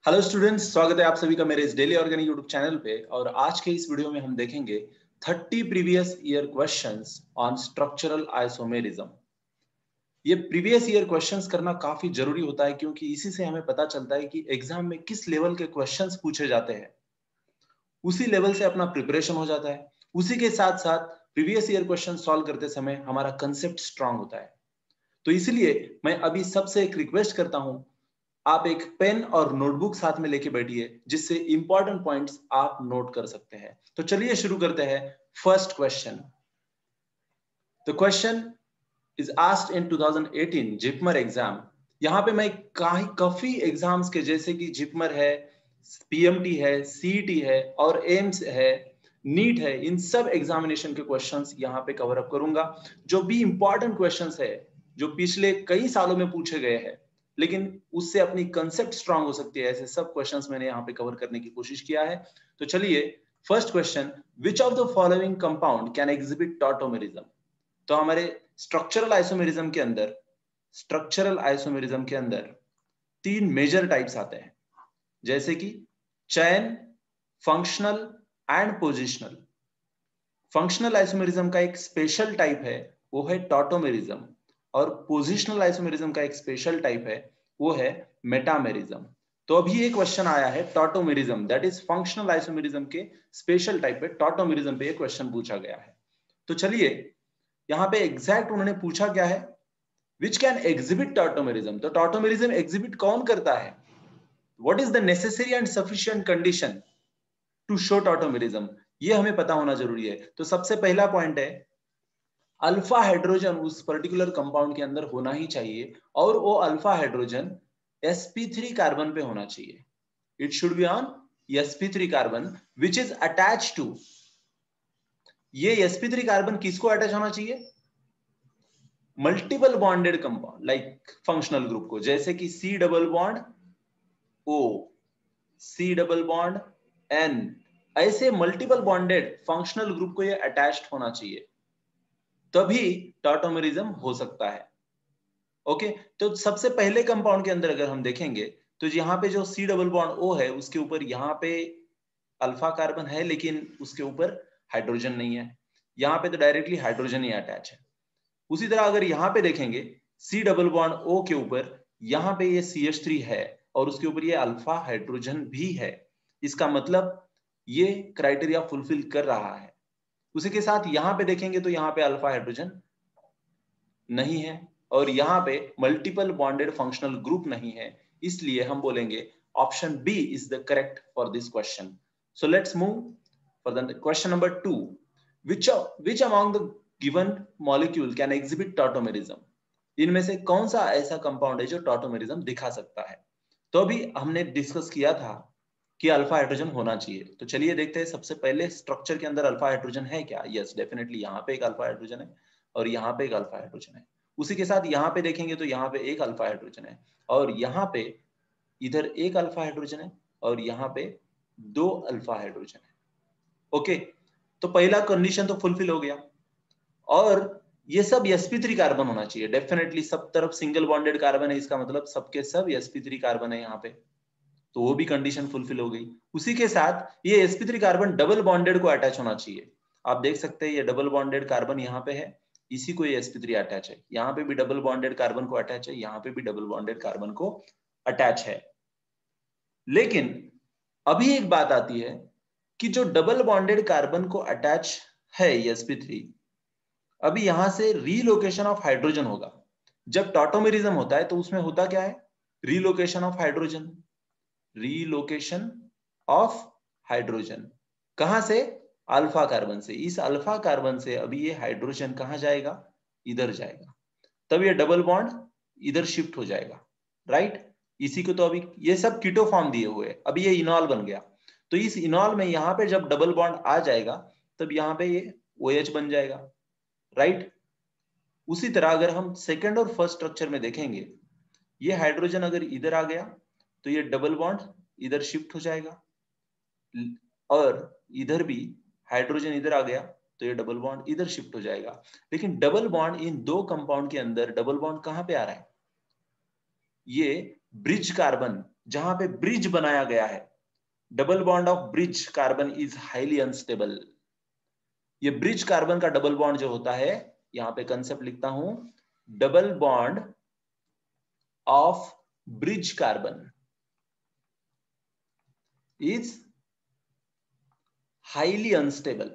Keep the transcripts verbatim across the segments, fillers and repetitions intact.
Hello students, स्वागत है आप सभी का मेरे इस डेली ऑर्गेनिक यूट्यूब चैनल पे। और आज के इस वीडियो में हम देखेंगे तीस previous year questions on structural isomerism. ये प्रीवियस ईयर क्वेश्चंस करना काफी जरूरी होता है क्योंकि इसी से हमें पता चलता है कि एग्जाम में किस लेवल के क्वेश्चंस पूछे जाते हैं। उसी लेवल से अपना प्रिपरेशन हो जाता है। उसी के साथ साथ प्रीवियस ईयर क्वेश्चन सॉल्व करते समय हमारा कंसेप्ट स्ट्रांग होता है। तो इसलिए मैं अभी सबसे एक रिक्वेस्ट करता हूं, आप एक पेन और नोटबुक साथ में लेके बैठिए जिससे इंपॉर्टेंट पॉइंट्स आप नोट कर सकते हैं। तो चलिए शुरू करते हैं। First question. The question is asked in twenty eighteen JIPMER exam. यहां पे मैं काफी एग्जाम्स के जैसे कि जिपमर है, पीएमटी है, सीईटी है और एम्स है, नीट है, इन सब एग्जामिनेशन के क्वेश्चंस यहां पे कवर अप करूंगा। जो भी इंपॉर्टेंट क्वेश्चंस है जो पिछले कई सालों में पूछे गए हैं लेकिन उससे अपनी कंसेप्ट स्ट्रांग हो सकती है, ऐसे सब क्वेश्चंस मैंने यहाँ पे कवर करने की कोशिश किया है। तो चलिए first question, which of the following compound can exhibit tautomerism. तो हमारे स्ट्रक्चरल आइसोमेरिज्म के अंदर स्ट्रक्चरल आइसोमेरिज्म के अंदर तीन मेजर टाइप्स आते हैं, जैसे कि chain, functional and positional. Functional isomerism का एक स्पेशल टाइप है वो है टॉटोमेरिज्म, और पोजिशनल आइसोमेरिज्म का एक स्पेशल टाइप है वो है मेटामेरिज्म। तो अभी एक क्वेश्चन आया है tautomerism, that is functional isomerism के स्पेशल टाइप पे टॉटोमेरिज्म पे एक क्वेश्चन पूछा गया है। तो चलिए यहाँ पे एग्जैक्ट उन्होंने पूछा क्या है, विच कैन एग्जिबिट टॉटोमेरिज्म। तो टॉटोमेरिज्म एग्जिबिट कौन करता है, what is the necessary and sufficient condition to show tautomerism, ये हमें पता होना जरूरी है। तो सबसे पहला पॉइंट है अल्फा हाइड्रोजन उस पर्टिकुलर कंपाउंड के अंदर होना ही चाहिए, और वो alpha hydrogen S P three carbon पे होना चाहिए। It should be on S P three carbon which is attach to, ये एस पी थ्री कार्बन किसको अटैच होना चाहिए, multiple bonded compound like functional group को, जैसे कि C double bond O, C double bond N, ऐसे multiple bonded functional group को ये अटैच्ड होना चाहिए, तभी टॉटोमेरिज्म हो सकता है। ओके, तो सबसे पहले कंपाउंड के अंदर अगर हम देखेंगे तो यहाँ पे जो सी डबल बॉन्ड ओ है उसके ऊपर यहाँ पे अल्फा कार्बन है लेकिन उसके ऊपर हाइड्रोजन नहीं है, यहाँ पे तो डायरेक्टली हाइड्रोजन ही अटैच है। उसी तरह अगर यहाँ पे देखेंगे सी डबल बॉन्ड ओ के ऊपर यहाँ पे ये सी एच थ्री है और उसके ऊपर ये अल्फा हाइड्रोजन भी है, इसका मतलब ये क्राइटेरिया फुलफिल कर रहा है। उसी के साथ यहाँ पे देखेंगे तो यहाँ पे अल्फा हाइड्रोजन नहीं है और यहाँ पे मल्टीपल बॉन्डेड फंक्शनल ग्रुप नहीं है, इसलिए हम बोलेंगे option B is the correct for this question. So let's move for the question number two, which which among the given molecule can exhibit tautomerism। इनमें से कौन सा ऐसा कंपाउंड है जो टॉटोमेरिज्म दिखा सकता है। तो अभी हमने डिस्कस किया था कि अल्फा हाइड्रोजन होना चाहिए, तो चलिए देखते हैं सबसे पहले स्ट्रक्चर के अंदर अल्फा हाइड्रोजन है क्या। यस, डेफिनेटली यहाँ पे एक अल्फा हाइड्रोजन है और यहाँ पे एक अल्फा हाइड्रोजन है। उसी के साथ यहाँ पे देखेंगे तो यहाँ पे एक अल्फा हाइड्रोजन है और यहाँ पे इधर एक अल्फा हाइड्रोजन है और यहाँ पे दो अल्फा हाइड्रोजन है। ओके, तो पहला कंडीशन तो फुलफिल हो गया, और ये सब एस पी थ्री कार्बन होना चाहिए। डेफिनेटली सब तरफ सिंगल बॉन्डेड कार्बन है, इसका मतलब सबके सब एस पी थ्री कार्बन है यहाँ पे, तो वो भी कंडीशन फुलफिल हो गई। उसी के साथ ये S P three carbon double bonded को अटैच होना चाहिए। आप देख सकते हैं ये डबल बॉन्डेड कार्बन यहाँ पे है, इसी को ये एस पी थ्री अटैच है, यहाँ पे भी डबल बॉन्डेड कार्बन को अटैच है, यहाँ पे भी डबल बॉन्डेड कार्बन को अटैच है। लेकिन अभी एक बात आती है कि जो डबल बॉन्डेड कार्बन को अटैच है एस पी थ्री, अभी यहां से रीलोकेशन ऑफ हाइड्रोजन होगा। जब टॉटोमेरिज्म होता है तो उसमें होता क्या है, relocation of hydrogen, relocation of hydrogen कहां से, अल्फा कार्बन से। इस अल्फा कार्बन से अभी ये हाइड्रोजन कहां जाएगा, इधर जाएगा, तब ये डबल बॉन्ड इधर शिफ्ट हो जाएगा, राइट। इसी को तो अभी ये सब कीटो फॉर्म दिए हुए, अभी ये इनॉल बन गया, तो इस इनॉल में यहाँ पे जब डबल बॉन्ड आ जाएगा तब यहाँ पे ये ओ एच बन जाएगा, राइट। उसी तरह अगर हम सेकंड और फर्स्ट स्ट्रक्चर में देखेंगे, ये हाइड्रोजन अगर इधर आ गया तो ये डबल बॉन्ड इधर शिफ्ट हो जाएगा, और इधर भी हाइड्रोजन इधर आ गया तो ये डबल बॉन्ड इधर शिफ्ट हो जाएगा। लेकिन डबल बॉन्ड इन दो कंपाउंड के अंदर डबल बॉन्ड कहां पे आ रहा है, ये ब्रिज कार्बन जहां पे ब्रिज बनाया गया है, double bond of bridge carbon is highly unstable. ये ब्रिज कार्बन का डबल बॉन्ड जो होता है, यहां पे कंसेप्ट लिखता हूं, double bond of bridge carbon is highly unstable.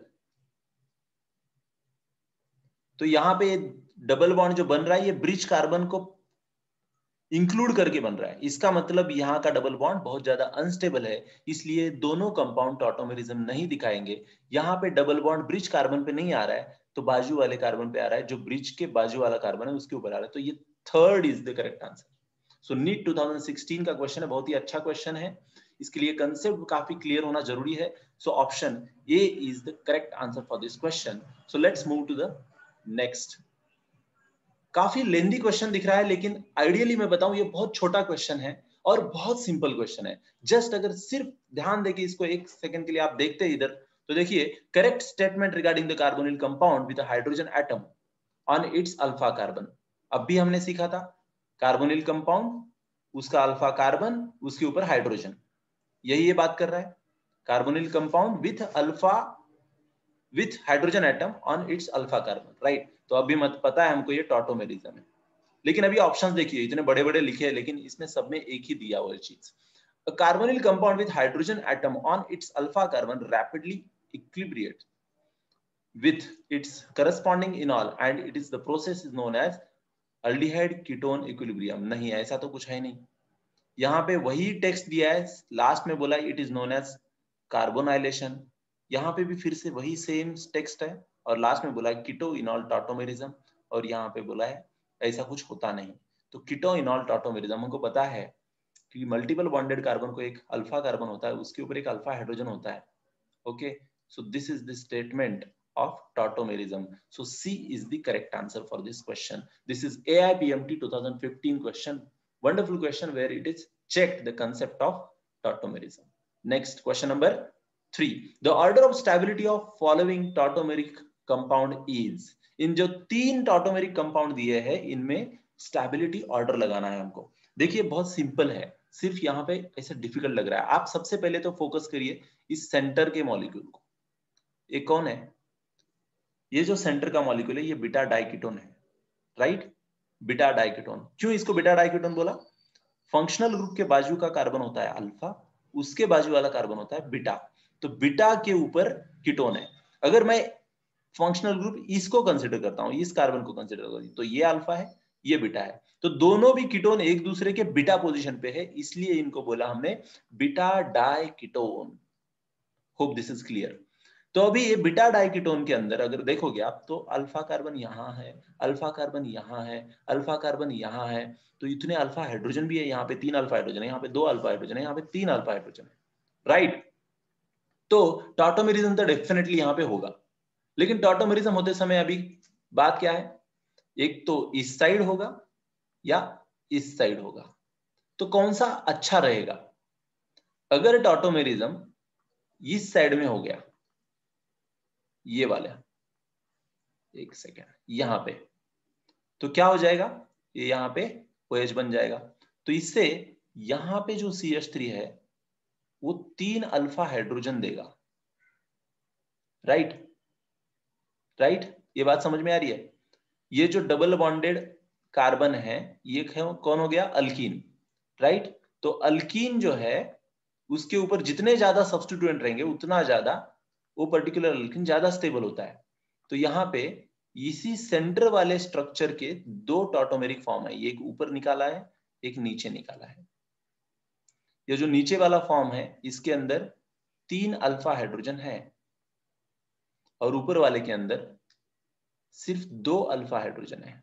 तो यहां पे डबल बॉन्ड जो बन रहा है ये ब्रिज कार्बन को इंक्लूड करके बन रहा है, इसका मतलब यहाँ का डबल बॉन्ड बहुत ज्यादा अनस्टेबल है, इसलिए दोनों कंपाउंड टॉटोमेरिज्म नहीं दिखाएंगे। यहाँ पे डबल बॉन्ड ब्रिज कार्बन पे नहीं आ रहा है, तो बाजू वाले कार्बन पे आ रहा है, जो ब्रिज के बाजू वाला कार्बन है उसके ऊपर आ रहा है। तो ये third is the correct answer. So NEET two thousand sixteen का क्वेश्चन है, बहुत ही अच्छा क्वेश्चन है, इसके लिए कंसेप्ट काफी क्लियर होना जरूरी है। So option A is the correct answer for this question. So let's move to the next. काफी लेंदी क्वेश्चन दिख रहा है, लेकिन आइडियली मैं बताऊं ये बहुत छोटा क्वेश्चन है और बहुत सिंपल क्वेश्चन है। जस्ट अगर सिर्फ ध्यान देके इसको एक सेकंड के लिए आप देखते हैं इधर, तो देखिए, correct statement regarding the carbonyl compound with hydrogen atom on its alpha carbon. अब भी हमने सीखा था कार्बोनिल कंपाउंड, उसका अल्फा कार्बन, उसके ऊपर हाइड्रोजन, यही ये बात कर रहा है, carbonyl compound with alpha with hydrogen atom on its alpha carbon, right. तो अभी मत पता है हमको ये टॉटोमेरिज्म है, लेकिन अभी ऑप्शंस देखिए, इतने बड़े बड़े लिखे हैं, लेकिन इसमें सब में एक ही दिया हुआ चीज, a carbonyl compound with hydrogen atom on its alpha carbon rapidly equilibrate with its corresponding enol and it is the process is known as aldehyde ketone equilibrium। नहीं, ऐसा तो कुछ है नहीं, यहाँ पे वही टेक्स्ट दिया है, लास्ट में बोला it is known as carbonylation, यहाँ पे भी फिर से वही सेम टेक्स्ट है, और लास्ट में बोला कीटो इनॉल टॉटोमेरिज्म, और यहाँ पे बोला है ऐसा कुछ होता नहीं। तो कीटो इनॉल टॉटोमेरिज्म हमको पता है कि मल्टीपल बॉन्डेड कार्बन को एक अल्फा कार्बन होता है, उसके ऊपर एक अल्फा हाइड्रोजन होता है। Okay, so this is the statement of tautomerism. So C is the correct answer for this question. This is A I P M T twenty fifteen question. Wonderful question where it is checked the concept of tautomerism. Next question number three. The order of stability of following tautomeric compound is. इन जो तीन tautomeric compound दिए हैं, इनमें stability order लगाना है हमको। देखिए बहुत सिंपल है, सिर्फ यहाँ पे ऐसा डिफिकल्ट लग रहा है। आप सबसे पहले तो फोकस करिए इस सेंटर के मॉलिक्यूल को। ये कौन है? ये जो सेंटर का मॉलिक्यूल है ये बीटा डाइकीटोन है, राइट। बीटा डाइकीटोन, क्यों इसको बीटा डाइकीटोन बोला? फंक्शनल ग्रुप के बाजू का कार्बन होता है अल्फा, उसके बाजू वाला कार्बन होता है बीटा, तो बीटा के ऊपर कीटोन है। अगर मैं फंक्शनल ग्रुप इसको कंसिडर करता हूं, इस कार्बन को कंसिडर करता हूं, तो ये अल्फा है, ये बीटा है, तो दोनों भी कीटोन एक दूसरे के बीटा पोजीशन पे है, इसलिए इनको बोला हमने beta diketone. Hope this is clear. तो अभी ये बीटा डाइकीटोन के अंदर अगर देखोगे आप, तो अल्फा कार्बन यहाँ है, अल्फा कार्बन यहाँ है, अल्फा कार्बन यहाँ है, तो इतने अल्फा हाइड्रोजन भी है, यहाँ पे तीन अल्फा हाइड्रोजन है, यहाँ पे दो अल्फा हाइड्रोजन है, यहाँ पे तीन अल्फा हाइड्रोजन है, राइट। तो टॉटोमेरिज्म तो डेफिनेटली यहाँ पे होगा, लेकिन टॉटोमेरिज्म होते समय अभी बात क्या है, एक तो इस साइड होगा या इस साइड होगा, तो कौन सा अच्छा रहेगा? अगर टॉटोमेरिज्म इस साइड में हो गया, ये वाला, एक सेकेंड, यहां पे, तो क्या हो जाएगा, ये यहां पे OH बन जाएगा, तो इससे यहां पे जो सी एच थ्री है वो तीन अल्फा हाइड्रोजन देगा, राइट राइट। ये बात समझ में आ रही है? ये जो डबल बॉन्डेड कार्बन है ये कौन हो गया? Alkyne, right. तो अल्कीन जो है उसके ऊपर जितने ज्यादा सब्स्टिट्यूएंट रहेंगे उतना ज्यादा वो पर्टिकुलर अल्कीन ज्यादा स्टेबल होता है। तो यहाँ पे इसी सेंटर वाले स्ट्रक्चर के दो टॉटोमेरिक फॉर्म है, एक ऊपर निकाला है, एक नीचे निकाला है। ये जो नीचे वाला फॉर्म है इसके अंदर तीन अल्फा हाइड्रोजन है, और ऊपर वाले के अंदर सिर्फ दो अल्फा हाइड्रोजन है।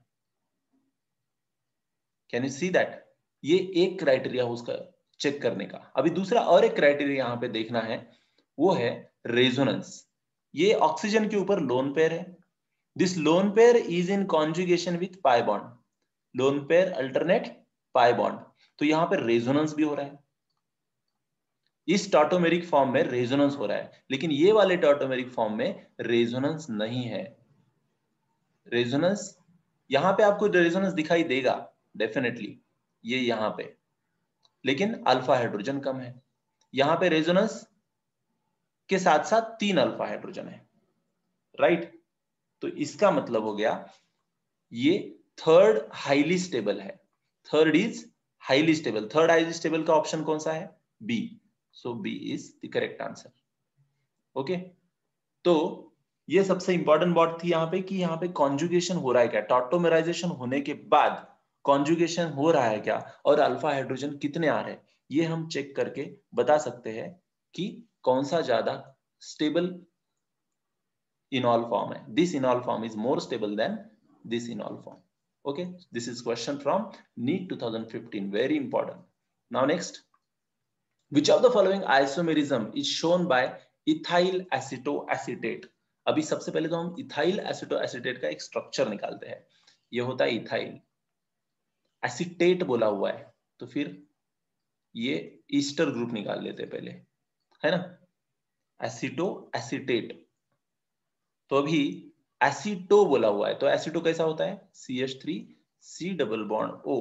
Can you see that? ये एक क्राइटेरिया उसका चेक करने का। अभी दूसरा और एक क्राइटेरिया यहाँ पे देखना है, वो है रेजोनेंस। ये ऑक्सीजन के ऊपर लोन पेयर है, this lone pair is in conjugation with pi bond, lone pair alternate pi bond, तो यहाँ पे रेजोनेंस भी हो रहा है, इस टॉटोमेरिक फॉर्म में रेजोनेंस हो रहा है, लेकिन ये वाले टॉटोमेरिक फॉर्म में रेजोनेंस नहीं है। रेजोनेंस यहाँ पे आपको रेजोनेंस दिखाई देगा डेफिनेटली, ये यहाँ पे, लेकिन अल्फा हाइड्रोजन कम है। यहां पे रेजोनेंस के साथ साथ तीन अल्फा हाइड्रोजन है, राइट। तो इसका मतलब हो गया ये थर्ड हाईली स्टेबल है। Third is highly stable. Third highly stable का ऑप्शन कौन सा है? B. So B is the correct answer. Okay, तो ये सबसे इंपॉर्टेंट बात थी यहाँ पे कि यहाँ पे कॉन्जुगेशन हो रहा है क्या, टॉटोमेराइजेशन होने के बाद कॉन्जुगेशन हो रहा है क्या, और अल्फा हाइड्रोजन कितने आ रहे हैं, ये हम चेक करके बता सकते हैं कि कौन सा ज्यादा स्टेबल इनॉल फॉर्म है. This enol form is more stable than this enol form. Okay, this is question from NEET twenty fifteen, very important. Now next, which of the following isomerism is shown by ethyl acetoacetate? अभी सबसे पहले तो हम ethyl एसिटोएसिटेट का एक structure निकालते हैं. ये होता है इथाइल, एसिटेट बोला हुआ है तो फिर ये ईस्टर ग्रुप निकाल लेते हैं पहले, है ना. एसिटो एसिटेट, तो अभी एसिटो बोला हुआ है तो एसिटो कैसा होता है? C H three C double bond O,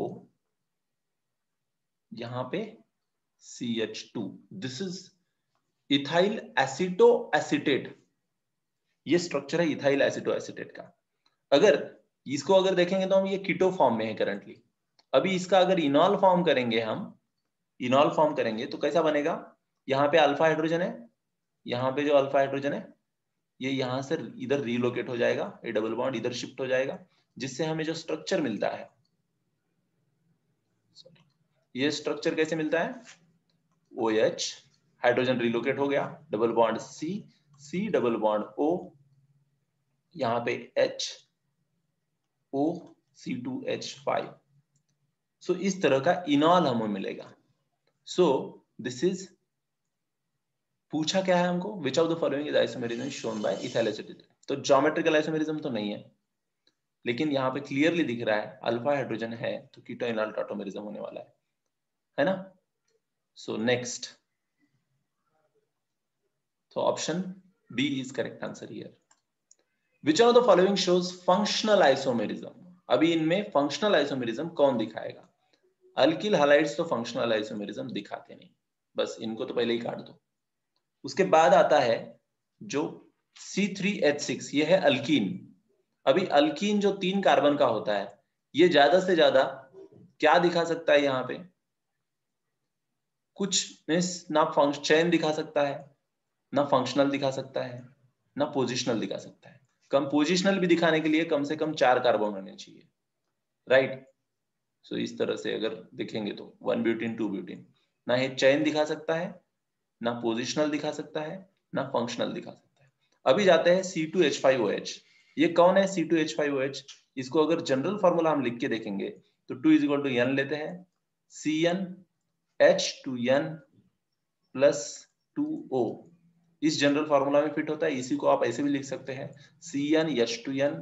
यहां पे C H two. This is ethyl acetoacetate. ये स्ट्रक्चर है इथाइल एसिटो एसिटेट का. अगर इसको अगर देखेंगे तो हम ये कीटो फॉर्म में है करंटली. अभी इसका अगर इनॉल फॉर्म करेंगे, हम इनॉल फॉर्म करेंगे तो कैसा बनेगा? यहाँ पे अल्फा हाइड्रोजन है, यहाँ पे जो अल्फा हाइड्रोजन है ये यहां से इधर रीलोकेट हो जाएगा, ये डबल बॉन्ड इधर शिफ्ट हो जाएगा, जिससे हमें जो स्ट्रक्चर मिलता है, ये स्ट्रक्चर कैसे मिलता है? OH, हाइड्रोजन रीलोकेट हो गया, double bond C, C double bond O, यहां पे H, O, C two H five. So इस तरह का इनॉल हमें मिलेगा. सो दिस इज, पूछा क्या है हमको? Which of the following is isomerism shown by ethyl acetate. तो ज्योमेट्रिकल आइसोमेरिज्म तो नहीं है, लेकिन यहाँ पे क्लियरली दिख रहा है अल्फा हाइड्रोजन है तो कीटो इनॉल टॉटोमेरिज्म होने वाला है, है ना. सो नेक्स्ट, तो option B is correct answer here. Which of the following shows functional isomerism. अभी इनमें फंक्शनल आइसोमेरिज्म कौन दिखाएगा? अल्किल हैलाइड्स तो फंक्शनल आइसोमेरिज्म दिखाते नहीं, बस इनको तो पहले ही काट दो. उसके बाद आता है जो सी थ्री एच सिक्स, ये है अल्कीन. अभी अल्कीन जो तीन कार्बन का होता है, ये ज्यादा से ज्यादा क्या दिखा सकता है? यहाँ पे कुछ मीन्स ना फंक्शन चेन दिखा सकता है, ना फंक्शनल दिखा सकता है, ना पोजिशनल दिखा सकता है. कम पोजिशनल भी दिखाने के लिए कम से कम चार कार्बन होने चाहिए, राइट. सो इस तरह से अगर देखेंगे तो वन ब्यूटीन टू ब्यूटीन, ना ये चेन दिखा सकता है, ना पोजिशनल दिखा सकता है, ना फंक्शनल दिखा सकता है. अभी जाते हैं C two H five O H. ये कौन है C two H five O H? इसको अगर जनरल फॉर्मूला हम लिख के देखेंगे तो two is equal to N लेते हैं, C N H two N plus two O. इस जनरल फॉर्मूला में फिट होता है. इसी को आप ऐसे भी लिख सकते हैं, C N H two N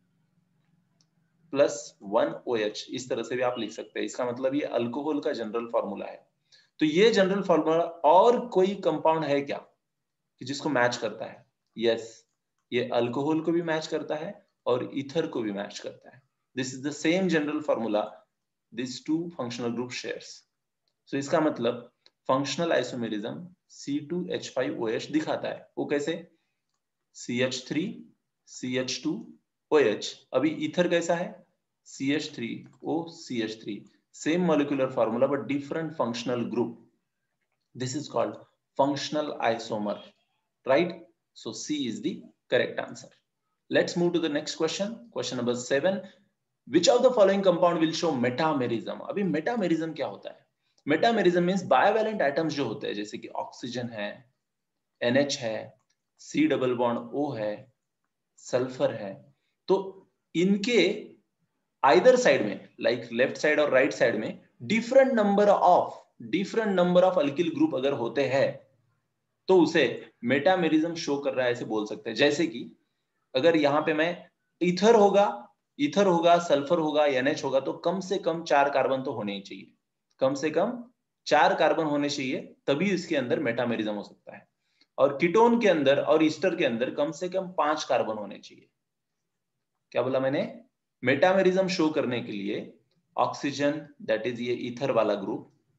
plus one O H. इस तरह से भी आप लिख सकते हैं. इसका मतलब ये अल्कोहल का जनरल फॉर्मूला है. तो ये जनरल फॉर्मूला और कोई कंपाउंड है क्या कि जिसको मैच करता है? यस yes, ये अल्कोहल को भी मैच करता है और ईथर को भी मैच करता है. This is the same general formula this two functional group shares. So इसका मतलब functional isomerism C two H five O H दिखाता है. वो कैसे? C H three C H two O H. अभी ईथर कैसा है? C H three O C H three. Same molecular formula but different functional group. This is called functional isomer, right? So C is the correct answer. Let's move to the next question. Question number seven. Which of the following compound will show metamerism? अभी metamerism क्या होता है? Metamerism means bivalent atoms जो होते हैं, जैसे कि oxygen है, एन एच है, C डबल बॉन्ड O है, सल्फर है, तो इनके आइदर साइड में, लाइक लेफ्ट साइड और राइट साइड में different number of different number of alkyl group अगर होते हैं तो उसे मेटामेरिज्म शो कर रहा है ऐसे बोल सकते हैं. जैसे कि अगर यहाँ पे मैं ईथर होगा ईथर होगा सल्फर होगा, एनएच होगा, तो कम से कम चार कार्बन तो होने ही चाहिए. कम से कम चार कार्बन होने चाहिए, तभी इसके अंदर मेटामेरिज्म हो सकता है. और कीटोन के अंदर और ईस्टर के अंदर कम से कम पांच कार्बन होने चाहिए. क्या बोला मैंने? मेटामेरिज्म शो करने के लिए ऑक्सीजन, दैट इज ये ईथर वाला ग्रुप,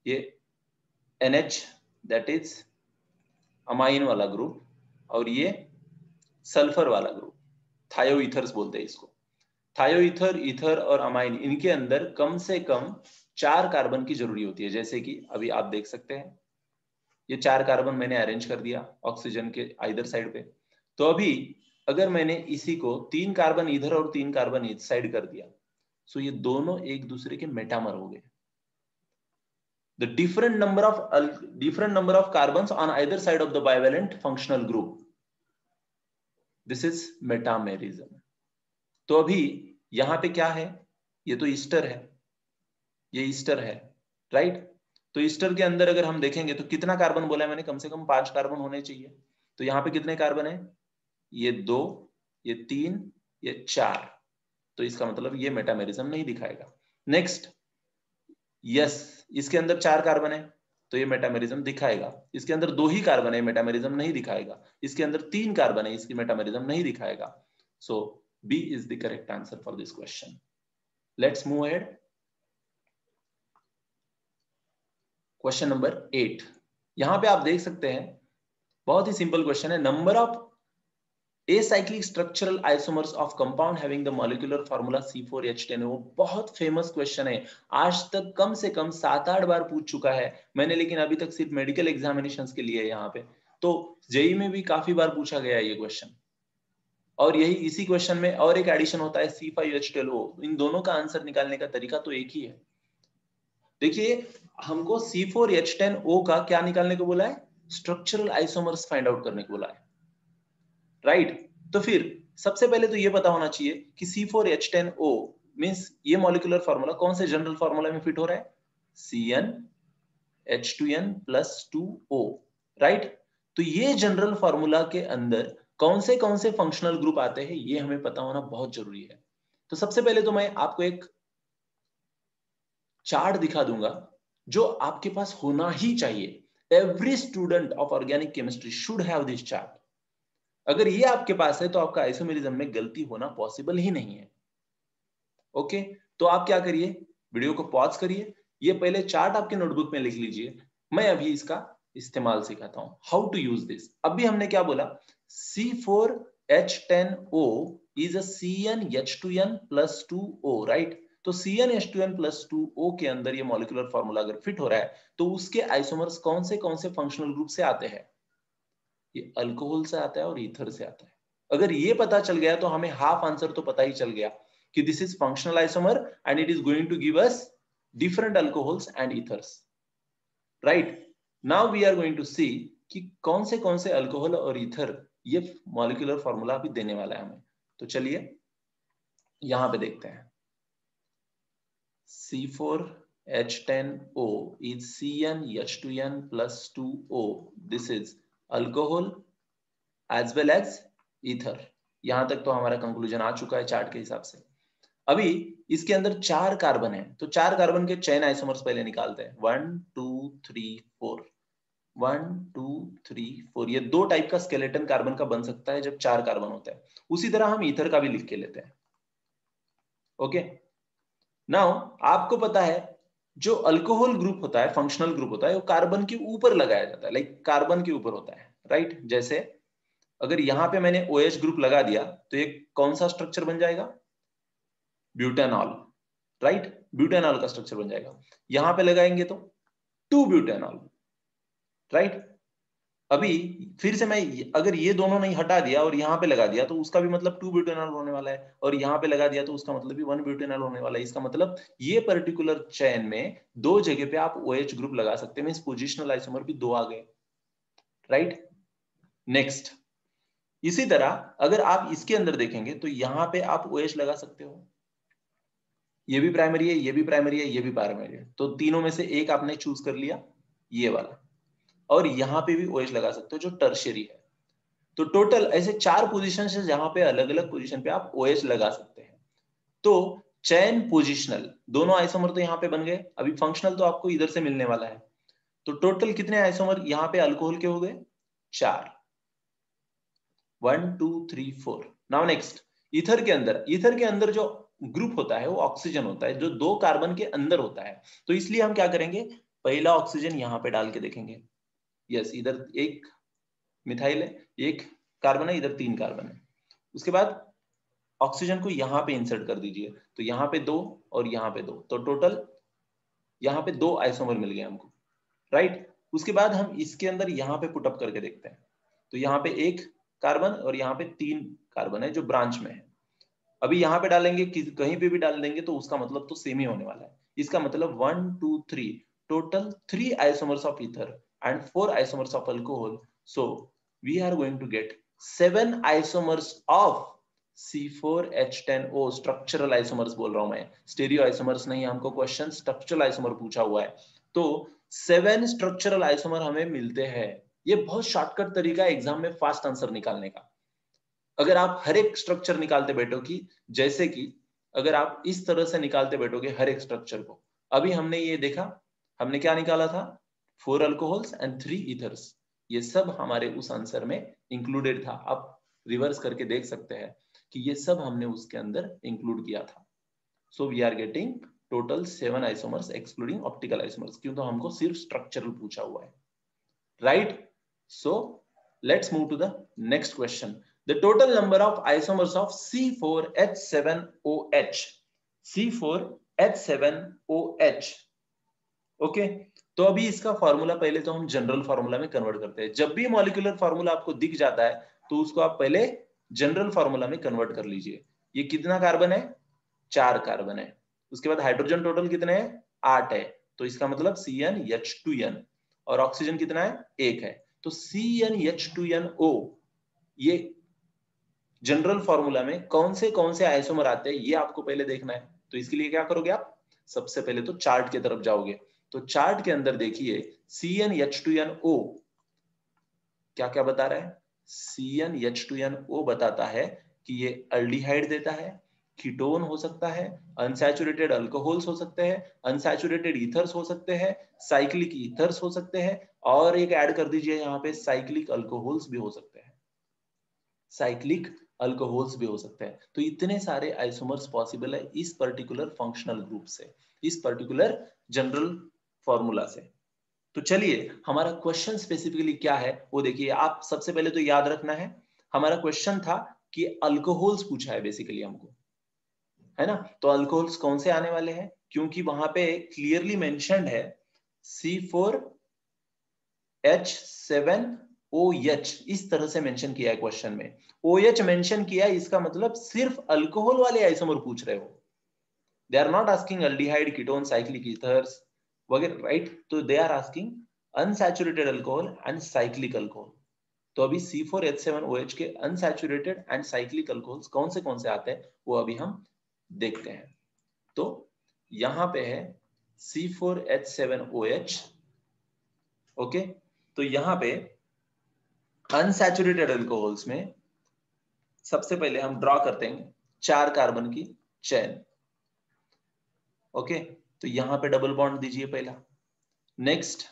ये N H that is amine वाला ग्रुप, और ये सल्फर वाला ग्रुप, थायो ईथर्स बोलते हैं इसको। थायो ईथर, ईथर और अमाइन, इनके अंदर कम से कम चार कार्बन की जरूरी होती है। जैसे कि अभी आप देख सकते हैं ये चार कार्बन मैंने अरेंज कर दिया ऑक्सीजन के आइदर साइड पे। तो अभी अगर मैंने इसी को तीन कार्बन इधर और तीन कार्बन इस साइड कर दिया, सो ये दोनों एक दूसरे के मेटामर हो गए। The different number of different number of carbons on either side of the bivalent functional group, this is metamerism. तो अभी यहां पे क्या है, ये तो ईस्टर है, ये ईस्टर है, राइट। तो ईस्टर के अंदर अगर हम देखेंगे तो कितना कार्बन बोला है मैंने, कम से कम पांच कार्बन होने चाहिए। तो यहाँ पे कितने कार्बन है, ये दो, ये तीन, ये चार। तो इसका मतलब ये मेटामेरिज्म नहीं दिखाएगा। नेक्स्ट, यस, इसके अंदर चार कार्बन है तो ये मेटामेरिज्म दिखाएगा। इसके अंदर दो ही कार्बन है, मेटामेरिज्म नहीं दिखाएगा। इसके अंदर तीन कार्बन है, इसकी मेटामेरिज्म नहीं दिखाएगा। So B is the correct answer for this question. Let's move ahead. Question number eight, यहां पे आप देख सकते हैं बहुत ही सिंपल क्वेश्चन है। Number of acyclic structural isomers of compound having the molecular formula C four H ten O, बहुत फेमस क्वेश्चन है, आज तक कम से कम सात आठ बार पूछ चुका है मैंने, लेकिन अभी तक सिर्फ मेडिकल एग्जामिनेशंस के लिए यहाँ पे। तो जेई में भी काफी बार पूछा गया है ये क्वेश्चन। और यही इसी क्वेश्चन में और एक एडिशन होता है C five H ten O। इन दोनों का आंसर निकालने का तरीका तो एक ही है। देखिए हमको C four H ten O का क्या निकालने को बोला है, स्ट्रक्चरल आइसोमर्स फाइंड आउट करने को बोला है, राइट right? तो फिर सबसे पहले तो ये पता होना चाहिए कि C four H ten O means ये मॉलिक्यूलर फार्मूला कौन से जनरल फार्मूला में फिट हो रहा है, C n H two n plus two O, right. तो ये जनरल फार्मूला के अंदर कौन से कौन से फंक्शनल ग्रुप आते हैं ये हमें पता होना बहुत जरूरी है। तो सबसे पहले तो मैं आपको एक चार्ट दिखा दूंगा जो आपके पास होना ही चाहिए। Every student of organic chemistry should have this chart. अगर ये आपके पास है तो आपका आइसोमेरिज्म में गलती होना पॉसिबल ही नहीं है। ओके, तो आप क्या करिए, वीडियो को पॉज करिए, ये पहले चार्ट आपके नोटबुक में लिख लीजिए। मैं अभी इसका इस्तेमाल सिखाता हूं, हाउ टू यूज दिस। अभी हमने क्या बोला, C four H ten O is a C n H two n plus two O, right. तो C n H two n plus two O के अंदर ये मॉलिक्यूलर फार्मूला अगर फिट हो रहा है तो उसके आइसोमर्स कौन से कौन से फंक्शनल ग्रुप से आते हैं, ये अल्कोहल से आता है और ईथर से आता है। अगर ये पता चल गया तो हमें हाफ आंसर तो पता ही चल गया कि this is functional isomer and it is going to give us different alcohols and ethers, right. Now we are going to see कि कौन से कौन से अल्कोहल और ईथर ये मॉलिक्यूलर फार्मूला भी देने वाला है हमें। तो चलिए यहां पे देखते हैं। C four H ten O is C n H two n plus two O. This is alcohol as well as ether. यहां तक तो हमारा कंक्लूजन आ चुका है चार्ट के हिसाब से। अभी इसके अंदर चार कार्बन है तो चार कार्बन के चेन आइसोमर्स पहले निकालते हैं। One two three four, one two three four, ये दो टाइप का स्केलेटन कार्बन का बन सकता है जब चार कार्बन होता है। उसी तरह हम ईथर का भी लिख के लेते हैं। ओके, नाउ आपको पता है जो अल्कोहल ग्रुप होता है, फंक्शनल ग्रुप होता है, वो कार्बन के ऊपर लगाया जाता है, लाइक कार्बन के ऊपर होता है, राइट। जैसे अगर यहां पे मैंने OH ग्रुप लगा दिया तो ये कौन सा स्ट्रक्चर बन जाएगा, ब्यूटेनॉल, राइट। ब्यूटेनॉल का स्ट्रक्चर बन जाएगा। यहां पे लगाएंगे तो टू ब्यूटेनॉल, राइट। अभी फिर से मैं अगर ये दोनों नहीं हटा दिया और यहां पे लगा दिया तो उसका भी मतलब टू ब्यूटेनॉल होने वाला है, और यहां पे लगा दिया तो उसका मतलब भी वन ब्यूटेनॉल होने वाला है। इसका मतलब ये पर्टिकुलर चेन में दो जगह पे आप OH ग्रुप लगा सकते हैं, मींस पोजिशनल आइसोमर भी दो आ गए, राइट। नेक्स्ट, इसी तरह अगर आप इसके अंदर देखेंगे तो यहां पे आप OH लगा सकते हो। ये भी प्राइमरी है, ये भी प्राइमरी है, ये भी प्राइमरी है, तो तीनों में से एक आपने चूज कर लिया, ये वाला। और यहां पे भी OH लगा सकते हो जो टर्शियरी है। तो टोटल ऐसे चार पोजीशन है जहां पे अलग अलग पोजीशन पे आप OH लगा सकते हैं। तो चैन पोजिशनल दोनों आइसोमर तो यहां पे बन गए। अभी फंक्शनल तो आपको इधर से मिलने वाला है। तो टोटल कितने आइसोमर यहां पे अल्कोहल के हो गए, चार, one two three four. Now next, ether के अंदर, ईथर के अंदर जो ग्रुप होता है वो ऑक्सीजन होता है जो दो कार्बन के अंदर होता है। तो इसलिए हम क्या करेंगे, पहला ऑक्सीजन यहाँ पे डाल के देखेंगे, यस इधर एक मिथाइल है, एक कार्बन है, इधर तीन कार्बन है। उसके बाद ऑक्सीजन को यहाँ पे इंसर्ट कर दीजिए, तो यहाँ पे दो और यहाँ पे दो, तो टोटल यहाँ पे दो आइसोमर मिल गए हमको, राइट। उसके बाद हम इसके अंदर यहाँ पे पुटअप करके देखते हैं, तो यहाँ पे एक कार्बन और यहाँ पे तीन कार्बन है जो ब्रांच में है। अभी यहाँ पे डालेंगे, कहीं पे भी डाल देंगे तो उसका मतलब तो सेम ही होने वाला है। इसका मतलब one two three, total three isomers of ether and four isomers of alcohol, so we are going to get seven isomers of C four H ten O, structural isomers बोल रहा हूं मैं, स्टेरियो आइसोमर्स नहीं, हमको question structural isomer पूछा हुआ है। तो सेवन स्ट्रक्चरल आइसोमर हमें मिलते हैं। ये बहुत शॉर्टकट तरीका है एग्जाम में फास्ट आंसर निकालने का। अगर आप हर एक स्ट्रक्चर निकालते बैठो कि जैसे कि अगर आप इस तरह से निकालते बैठोगे हर एक स्ट्रक्चर को, अभी हमने ये देखा, हमने क्या निकाला था, four alcohols and three ethers, ये सब हमारे उस आंसर में इंक्लूडेड था। आप रिवर्स करके देख सकते हैं कि ये सब हमने उसके अंदर इंक्लूड किया था। So we are getting total seven isomers excluding optical isomers, क्यों तो हमको सिर्फ स्ट्रक्चरल पूछा हुआ है, right. So let's move to the next question. The total number of isomers of C four H seven O H, C four H seven O H, okay. तो अभी इसका फॉर्मूला पहले तो हम जनरल फॉर्मूला में कन्वर्ट करते हैं। जब भी मॉलिक्यूलर फॉर्मूला आपको दिख जाता है तो उसको आप पहले जनरल फॉर्मूला में कन्वर्ट कर लीजिए। ये कितना कार्बन है, चार कार्बन है। उसके बाद हाइड्रोजन टोटल कितने हैं, आठ है, तो इसका मतलब C N H two N, और ऑक्सीजन कितना है, एक है। तो C N H two N O, ये जनरल फॉर्मूला में कौन से कौन से आइसोमर आते हैं ये आपको पहले देखना है। तो इसके लिए क्या करोगे आप, सबसे पहले तो चार्ट की तरफ जाओगे। तो चार्ट के अंदर देखिए C N H two N O क्या क्या बता रहा है, C N H two N O बताता है कि ये अल्डिहाइड देता है, कीटोन हो सकता है, अनसैचुरेटेड अल्कोहल्स हो सकते हैं, अनसैचुरेटेड ईथर्स हो सकते हैं, साइक्लिक ईथर्स हो सकते हैं, और एक ऐड कर दीजिए यहाँ पे साइक्लिक अल्कोहल्स भी हो सकते हैं, साइक्लिक अल्कोहल्स भी हो सकते हैं। तो इतने सारे आइसोमर्स पॉसिबल है इस पर्टिकुलर फंक्शनल ग्रुप से, इस पर्टिकुलर जनरल फॉर्मूला से। तो चलिए हमारा क्वेश्चन स्पेसिफिकली क्या है वो देखिए। आप सबसे पहले तो याद रखना है हमारा क्वेश्चन था कि अल्कोहल्स पूछा है बेसिकली हमको, है ना। तो अल्कोहल्स कौन से आने वाले हैं, क्योंकि वहां पे क्लियरली मेंशन्ड है C four H seven O H, इस तरह से मेंशन किया है क्वेश्चन में। ओ एच मेंशन किया है, इसका मतलब सिर्फ अल्कोहल वाले आइसोमर पूछ रहे हो। They are not asking aldehyde, ketone, cyclic ethers वगैरह, राइट। तो they are asking unsaturated alcohol and cyclic alcohol. तो अभी C four H seven O H के अनसैचुरेटेड एंड साइक्लिक अल्कोहल्स कौन से कौन से आते हैं वो अभी हम देखते हैं। तो यहां पे है C four H seven O H, okay. तो यहां पे अनसैचुरेटेड अल्कोहल्स में सबसे पहले हम ड्रॉ करते हैं चार कार्बन की चेन, ओके। तो यहां पे डबल बॉन्ड दीजिए पहला, नेक्स्ट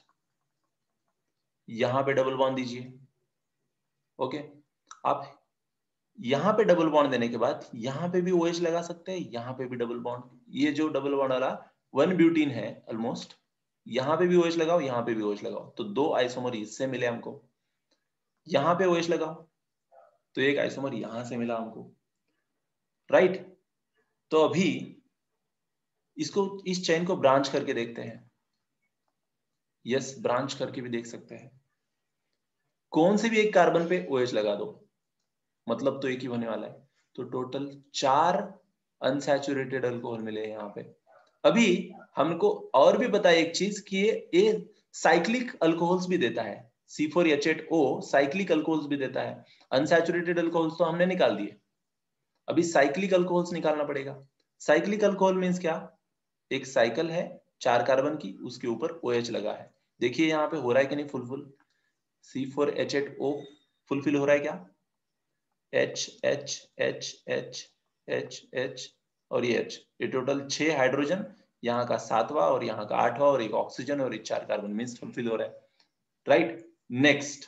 यहां पे डबल बॉन्ड दीजिए, ओके। आप यहां पे डबल बॉन्ड देने के बाद यहां पे भी OH लगा सकते हैं, यहां पे भी डबल बॉन्ड, ये जो डबल बॉन्ड वाला वन ब्यूटीन है ऑलमोस्ट, यहां पे भी OH लगाओ, यहां पे भी OH लगाओ, तो दो आइसोमर इससे मिले हमको। यहां पे OH लगाओ तो एक आइसोमर यहां से मिला हमको, राइट। तो अभी इसको, इस चेन को ब्रांच करके देखते हैं, यस ब्रांच करके भी देख सकते हैं। कौन से भी एक कार्बन पे OH लगा दो, मतलब तो एक ही होने वाला है। तो टोटल चार अनसैचुरेटेड अल्कोहल मिले यहाँ पे। अभी हमको और भी बताया एक चीज कि ये साइक्लिक अल्कोहल्स भी देता है, C four H eight O cyclic alcohols भी देता है। अनसैचुरेटेड अल्कोहल्स तो हमने निकाल दिए, अभी साइक्लिक अल्कोहल्स निकालना पड़ेगा। साइक्लिक अल्कोहल मींस क्या, एक साइकिल है चार कार्बन की, उसके ऊपर OH लगा है। देखिए यहाँ पे हो रहा है कि नहीं fulfil, C four H eight O fulfil हो रहा है क्या, H H H H H H और ये H, ये टोटल छह हाइड्रोजन, यहाँ का सातवां और यहाँ का आठवां और एक ऑक्सीजन और एक चार कार्बन, मींस फुलफिल हो रहा है, राइट। नेक्स्ट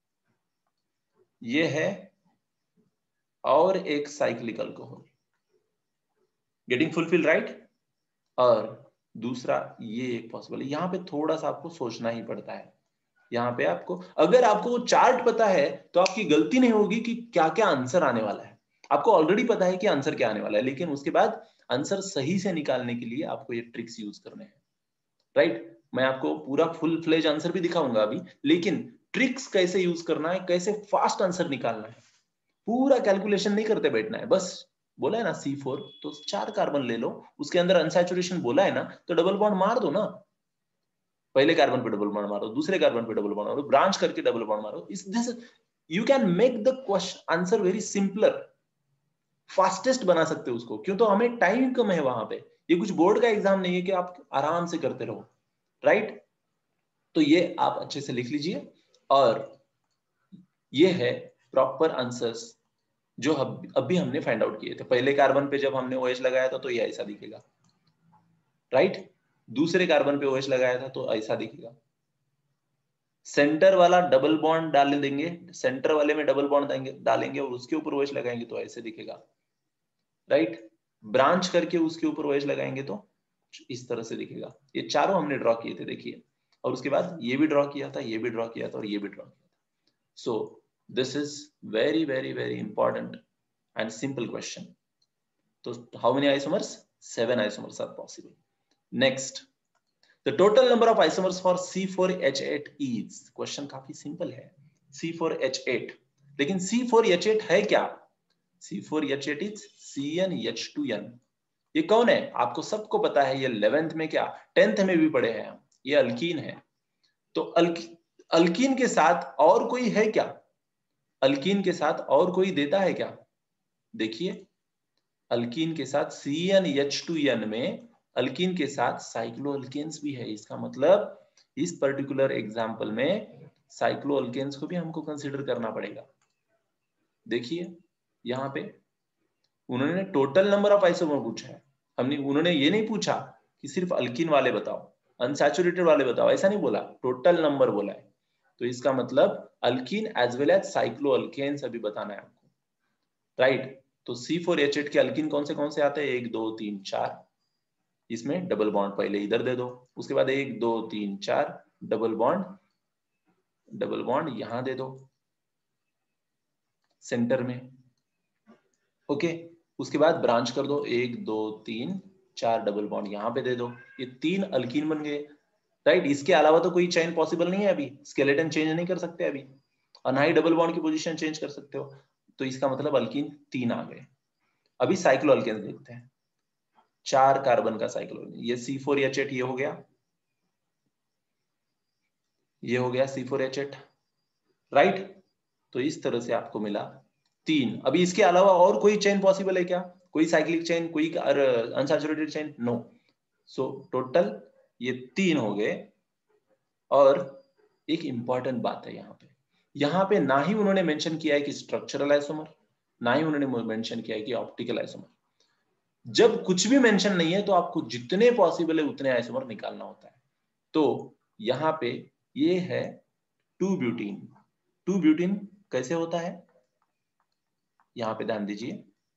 ये है और एक cyclic alcohol, getting fulfil, right. और दूसरा ये एक पॉसिबल है। यहाँ पे थोड़ा सा आपको सोचना ही पड़ता है। यहाँ पे आपको, अगर आपको वो चार्ट पता है तो आपकी गलती नहीं होगी कि क्या क्या आंसर आने वाला है। आपको ऑलरेडी पता है कि आंसर क्या आने वाला है, लेकिन उसके बाद आंसर सही से निकालने के लिए आपको ये ट्रिक्स यूज करने हैं, राइट। मैं आपको पूरा फुल फ्लेज आंसर भी दिखाऊंगा अभी, लेकिन ट्रिक्स कैसे यूज करना है, कैसे फास्ट आंसर निकालना है, पूरा कैलकुलेशन नहीं करते बैठना है। बस बोला है ना सी फोर, तो चार कार्बन ले लो, उसके अंदर अनसैचुरेशन बोला है ना, तो डबल बॉन्ड मार दो ना। पहले कार्बन पे डबल बॉन्ड मारो, दूसरे कार्बन पे डबल बॉन्ड मारो, ब्रांच करके डबल बॉन्ड मारो। इस this you can make the question answer very simpler, fastest बना सकते हो उसको। क्यों? तो हमें टाइम कम है वहां पे। ये कुछ बोर्ड का एग्जाम नहीं है कि आप आराम से करते रहो, राइट। तो ये आप अच्छे से लिख लीजिए, और ये है प्रॉपर आंसर्स जो अभी हमने फाइंड आउट किए थे। पहले कार्बन पे जब हमने OH लगाया था तो ये ऐसा दिखेगा, राइट। दूसरे कार्बन पे OH लगाया था तो ऐसा दिखेगा। सेंटर वाला डबल बॉन्ड डाल देंगे, सेंटर वाले में डबल बॉन्ड देंगे डालेंगे और उसके ऊपर OH लगाएंगे तो ऐसे दिखेगा, राइट। ब्रांच करके उसके ऊपर OH लगाएंगे तो इस तरह से दिखेगा। ये चारों हमने ड्रॉ किए थे, देखिए। और उसके बाद ये भी ड्रॉ किया था, ये भी ड्रॉ किया था और ये भी ड्रॉ किया था। So this is very very very important and simple question. So how many isomers? Seven isomers are possible. Next, the total number of isomers for C four H eight is, question काफी simple है, C four H eight, लेकिन C four H eight है क्या? C four H eight is C N H two N. ये कौन है? आपको सबको पता है, ये इलेवेंथ में क्या टेंथ में भी पढ़े हैं, ये अल्कीन है। तो अल्कीन के साथ और कोई है क्या? अल्कीन के साथ और कोई देता है क्या? देखिए, अल्कीन के साथ C N H two N में अल्कीन के साथ साइक्लोअल्केन्स भी है। इसका मतलब इस पर्टिकुलर एग्जांपल में साइक्लोअल्केन्स को भी हमको कंसीडर करना पड़ेगा। देखिए यहाँ पे उन्होंने टोटल नंबर ऑफ आइसोमर पूछा है, हमने उन्होंने ये नहीं पूछा कि सिर्फ अल्कीन वाले बताओ, अनसैचुरेटेड वाले बताओ, ऐसा नहीं बोला, टोटल नंबर बोला है। तो इसका मतलब alkene as well as cycloalkanes अभी बताना है आपको, राइट। तो C four H eight के अल्कीन कौन से कौन से आते हैं? एक दो तीन चार, इसमें डबल बॉन्ड पहले इधर दे दो, उसके बाद एक दो तीन चार डबल बॉन्ड, डबल बॉन्ड यहां दे दो सेंटर में, ओके। उसके बाद ब्रांच कर दो, एक दो तीन चार डबल बॉन्ड यहां पे दे दो। ये तीन अल्कीन बन गए, राइट। इसके अलावा तो कोई चेन पॉसिबल नहीं है अभी, स्केलेटन चेंज नहीं कर सकते अभी, और ना ही डबल बॉन्ड की पोजीशन चेंज कर सकते हो। तो इसका मतलब अल्कीन तीन आ गए। अभी साइक्लोअल्केन्स देखते हैं, चार कार्बन का साइक्लोअल्केन, ये C four H eight ये हो गया, ये हो गया C four H eight, right. तो इस तरह से आपको मिला तीन। अभी इसके अलावा और कोई चेन पॉसिबल है क्या? कोई साइक्लिक चेन, कोई unsaturated chain? No. So total ये तीन हो गए। और एक इंपॉर्टेंट बात है यहाँ पे, यहाँ पे ना ही उन्होंने मेंशन किया है कि स्ट्रक्चरल आइसोमर, ना ही उन्होंने मेंशन किया है कि ऑप्टिकल आइसोमर। जब कुछ भी मेंशन नहीं है तो आपको जितने पॉसिबल है उतने आइसोमर निकालना होता है। तो यहाँ पे ये है टू ब्यूटीन। टू ब्यूटीन कैसे होता है, यहाँ पे ध्यान दीजिए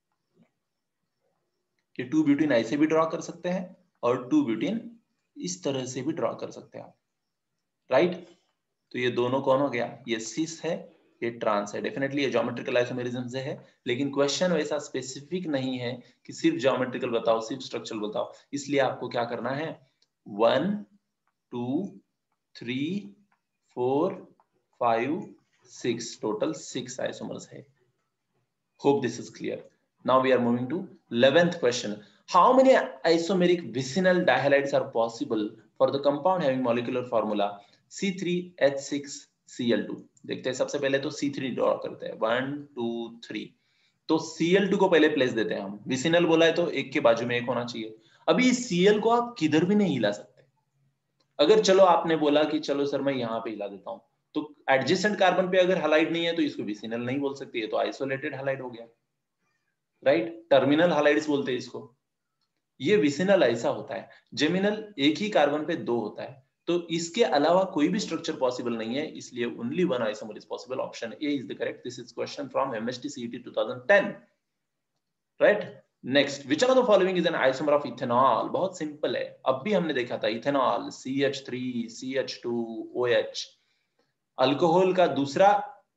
कि टू ब्यूटीन ऐसे भी ड्रॉ कर सकते हैं और टू ब्यूटीन इस तरह से भी ड्रॉ कर सकते हैं आप, राइट। तो ये दोनों कौन हो गया? ये सिस है, ये ट्रांस है। डेफिनेटली ये ज्योमेट्रिकल आइसोमेरिज्म से है, लेकिन क्वेश्चन वैसा स्पेसिफिक नहीं है कि सिर्फ ज्योमेट्रिकल बताओ, सिर्फ स्ट्रक्चरल बताओ। इसलिए आपको क्या करना है, one two three four five six, total six isomers है। Hope this is clear. Now we are moving to eleventh question. How many isomeric vicinal dihalides are possible for the compound having molecular formula C three H six C L two? देखते हैं, सबसे पहले तो C three draw करते हैं, one two three. तो C L two को पहले प्लेस देते हैं हम, विसिनल बोला है तो एक के बाजू में एक होना चाहिए। अभी इस Cl को आप किधर भी नहीं हिला सकते। अगर चलो आपने बोला कि चलो सर मैं यहाँ पे हिला देता हूँ, तो एडजेसेंट कार्बन पे अगर हलाइड नहीं है तो इसको विसिनल नहीं बोल सकते, ये तो आइसोलेटेड हलाइड हो गया, राइट। टर्मिनल हलाइड्स बोलते हैं इसको। ये विसिनल ऐसा होता है, जेमिनल एक ही कार्बन पे दो होता है। तो इसके अलावा कोई भी स्ट्रक्चर पॉसिबल नहीं है, इसलिए only one isomer is possible. Option A is the correct. This is question from MST CET twenty ten, right. Next, which one of the following is an isomer of ethanol? बहुत simple है, अब भी हमने देखा था ethanol C H three C H two O H. Alcohol का दूसरा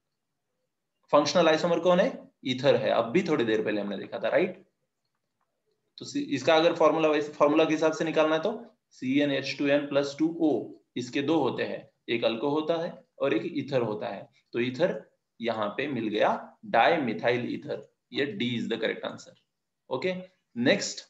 functional isomer कौन है? ईथर है, अब भी थोड़ी देर पहले हमने देखा था, राइट? तो इसका अगर फॉर्मूला फॉर्मूला के हिसाब से निकालना है तो C N H two N plus two O, इसके दो होते हैं, एक अल्कोहल होता है और एक ईथर होता है। तो ईथर यहाँ पे मिल गया डाई मिथाइल ईथर, ये D is the correct answer. Okay, next,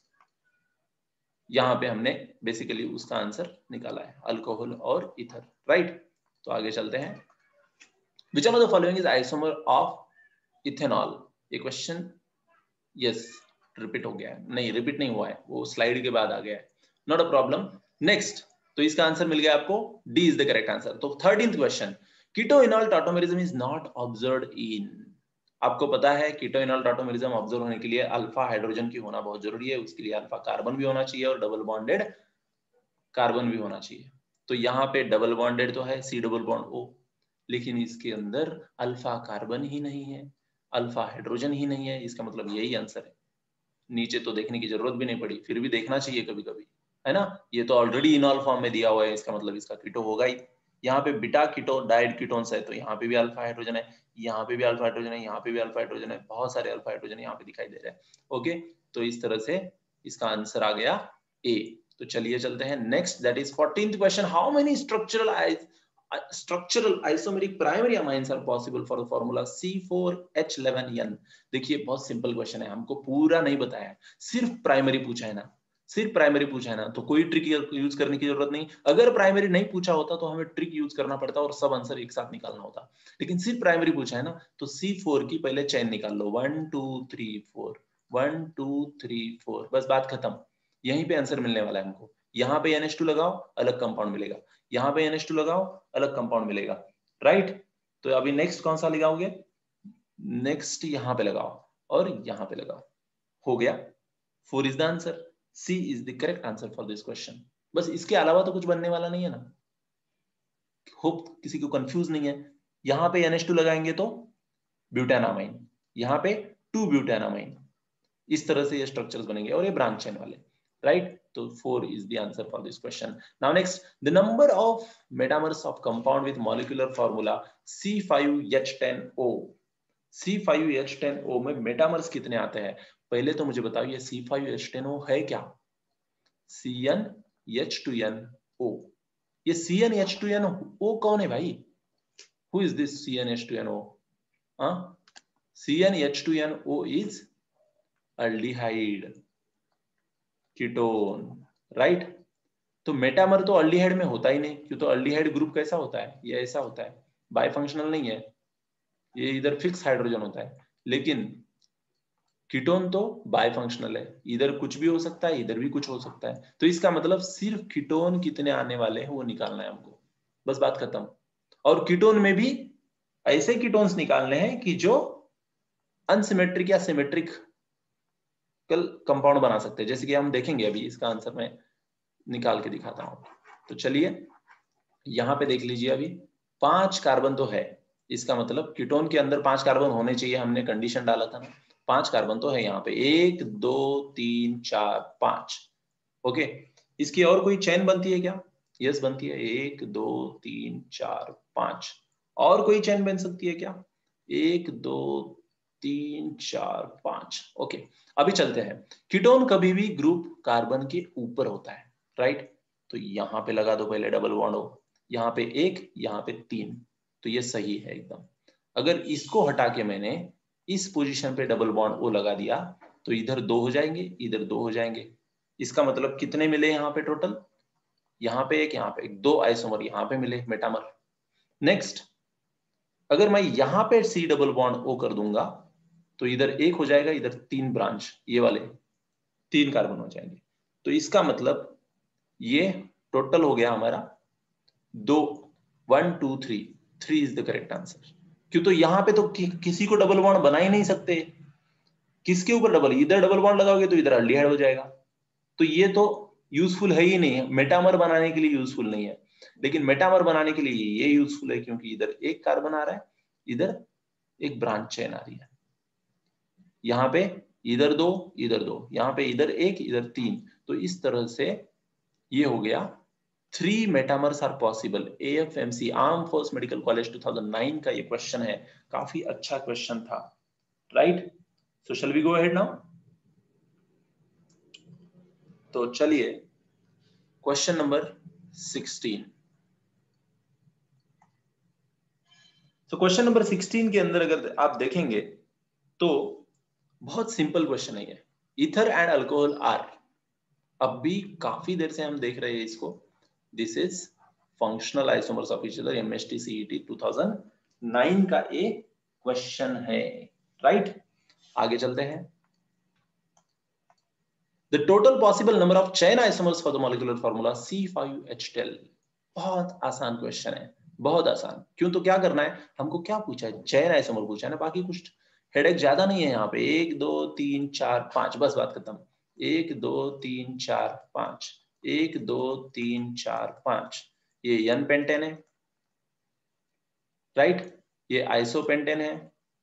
यहाँ पे हमने बेसिकली उसका आंसर निकाला है, अल्कोहल और ईथर, राइट? तो आगे चलते हैं। Which one of the following is isomer of ethanol? ये क्वेश्चन यस रिपीट हो गया है, नहीं रिपीट नहीं हुआ है, वो स्लाइड के बाद आ गया है, नॉट अ प्रॉब्लम। नेक्स्ट, तो इसका आंसर मिल गया आपको, D is the correct answer. तो thirteenth question, keto enol tautomerism is not observed in. आपको पता है कीटोइनॉल टॉटोमेरिज्म ऑब्जर्व होने के लिए अल्फा हाइड्रोजन की होना बहुत जरूरी है, उसके लिए अल्फा कार्बन भी होना चाहिए और डबल बॉन्डेड कार्बन भी होना चाहिए। तो यहाँ पे डबल बॉन्डेड तो है सी डबल बॉन्ड ओ, लेकिन इसके अंदर अल्फा कार्बन ही नहीं है, अल्फा हाइड्रोजन ही नहीं है, इसका मतलब यही आंसर है। नीचे तो देखने की जरूरत भी नहीं पड़ी, फिर भी देखना चाहिए कभी कभी, है ना? ये तो ऑलरेडी इनॉल फॉर्म में दिया हुआ है, इसका मतलब इसका कीटो होगा ही। यहाँ पे बीटा कीटो डाइड कीटोन्स है, तो यहाँ पे भी अल्फा हाइड्रोजन है, यहाँ पे भी अल्फा हाइड्रोजन है, यहाँ पे भी अल्फा हाइड्रोजन है, बहुत सारे अल्फा हाइड्रोजन यहाँ पे दिखाई दे रहे हैं। ओके, तो इस तरह से इसका आंसर आ गया ए। तो चलिए चलते हैं next, that is fourteenth question, how many structural structural isomeric primary amines are possible for the formula C four H eleven N? देखिए बहुत सिंपल क्वेश्चन है, हमको पूरा नहीं बताया है, सिर्फ प्राइमरी पूछा है ना, सिर्फ प्राइमरी पूछा है ना, तो कोई ट्रिक यूज करने की जरूरत नहीं। अगर प्राइमरी नहीं पूछा होता तो हमें ट्रिक यूज करना पड़ता और सब आंसर एक साथ निकालना होता, लेकिन सिर्फ प्राइमरी पूछा है ना, तो सी फोर की पहले चेन निकाल लो, one two three four, one two three four, बस बात खत्म, यहीं पे आंसर मिलने वाला है हमको। यहाँ पे एन एच टू लगाओ, अलग कंपाउंड मिलेगा, यहाँ पे एन एच टू लगाओ, अलग कंपाउंड मिलेगा, राइट? तो अभी नेक्स्ट कौन सा लगाओगे? नेक्स्ट यहाँ पे लगाओ और यहाँ पे लगाओ, हो गया, four is the answer, C is the correct answer for this question. बस इसके अलावा तो कुछ बनने वाला नहीं है ना, होप किसी को कंफ्यूज नहीं है। यहाँ पे एन एच टू लगाएंगे तो ब्यूटानामाइन, यहाँ पे टू ब्यूटानामाइन, इस तरह से ये स्ट्रक्चर्स बनेंगे और ये ब्रांच चेन वाले, राइट? तो four is the answer for this question. Now next, the number of metamers of compound with molecular formula C five H ten O. C five H ten O में metamers कितने आते हैं? पहले तो मुझे बताओ ये C five H ten O है क्या? C N H two N O, ये C N H two N O कौन है भाई? Who is this C N H two N O? हाँ, C N H two N O is aldehyde ketone, right? तो metamer तो aldehyde में होता ही नहीं, क्यों? तो अल्डिहाइड ग्रुप कैसा होता है? ये ऐसा होता है, बाइफंक्शनल नहीं है, ये इधर फिक्स हाइड्रोजन होता है, लेकिन कीटोन तो बाइफंक्शनल है, इधर कुछ भी हो सकता है, इधर भी कुछ हो सकता है। तो इसका मतलब सिर्फ कीटोन कितने आने वाले हैं वो निकालना है हमको, बस बात खत्म। और कीटोन में भी ऐसे कीटोन्स निकालने हैं कि जो अनसिमेट्रिक या सिमेट्रिक कंपाउंड बना सकते हैं, जैसे कि हम देखेंगे अभी, इसका आंसर मैं निकाल के दिखाता हूं। तो चलिए यहां पे देख लीजिए, अभी पांच कार्बन तो है, इसका मतलब कीटोन के अंदर पांच कार्बन होने चाहिए, हमने कंडीशन डाला था ना, पांच कार्बन तो है यहाँ पे, एक दो तीन चार पांच। ओके, इसकी और कोई चेन बनती है क्या? यस बनती है, एक दो तीन चार पांच। और कोई चेन बन सकती है क्या? एक दो तीन चार पांच। ओके, अभी चलते हैं। कीटोन कभी भी ग्रुप कार्बन के ऊपर होता है, राइट? तो यहां पे लगा दो पहले डबल बॉन्ड हो, यहाँ पे एक, यहाँ पे तीन, तो ये सही है एकदम। अगर इसको हटा के मैंने इस पोजीशन पे डबल बॉन्ड ओ लगा दिया तो इधर दो हो जाएंगे, इधर दो हो जाएंगे। इसका मतलब कितने मिले यहाँ पे टोटल? यहाँ पे एक, यहाँ पे एक, दो आइसोमर यहाँ पे मिले मेटामर। नेक्स्ट, अगर मैं यहाँ पे सी डबल बॉन्ड ओ कर दूंगा तो इधर एक हो जाएगा, इधर तीन ब्रांच, ये वाले तीन कार्बन हो जाएंगे। तो इसका मतलब ये टोटल हो गया हमारा दो, one two three, three is the correct answer. क्यों? तो यहाँ पे तो कि, किसी को डबल बॉन्ड बना ही नहीं सकते, किसके ऊपर डबल? इधर डबल बॉन्ड लगाओगे तो इधर अल्डिहाइड हो जाएगा, तो ये तो यूजफुल है ही नहीं है, मेटामर बनाने के लिए यूजफुल नहीं है। लेकिन मेटामर बनाने के लिए ये यूजफुल है, क्योंकि इधर एक कार्बन आ रहा है, इधर एक ब्रांच चेन आ रही है, यहाँ पे इधर दो इधर दो, यहाँ पे इधर एक इधर तीन, तो इस तरह से ये हो गया three metamers are possible. A F M C arm force medical college two thousand nine का ये क्वेश्चन है, काफी अच्छा क्वेश्चन था, right. So shall we go ahead now. तो चलिए क्वेश्चन नंबर सिक्सटीन। तो क्वेश्चन नंबर सिक्सटीन के अंदर अगर आप देखेंगे तो बहुत सिंपल क्वेश्चन है ये। ईथर एंड अल्कोहल आर, अब भी काफी देर से हम देख रहे हैं इसको। This is functional isomers of each other, MST CET two thousand nine का ये क्वेश्चन है, राइट। आगे चलते हैं। The total possible number of chain isomers for the molecular formula C five H ten. बहुत आसान क्वेश्चन है, बहुत आसान। क्यों? तो क्या करना है हमको, क्या पूछा है, चेन आइसोमर पूछा है ना, बाकी कुछ हेडेक ज्यादा नहीं है यहाँ पे। एक दो तीन चार पांच, बस बात खत्म। एक दो तीन चार पांच, एक दो तीन चार पांच, ये एन पेंटेन है, राइट, ये आइसोपेंटेन है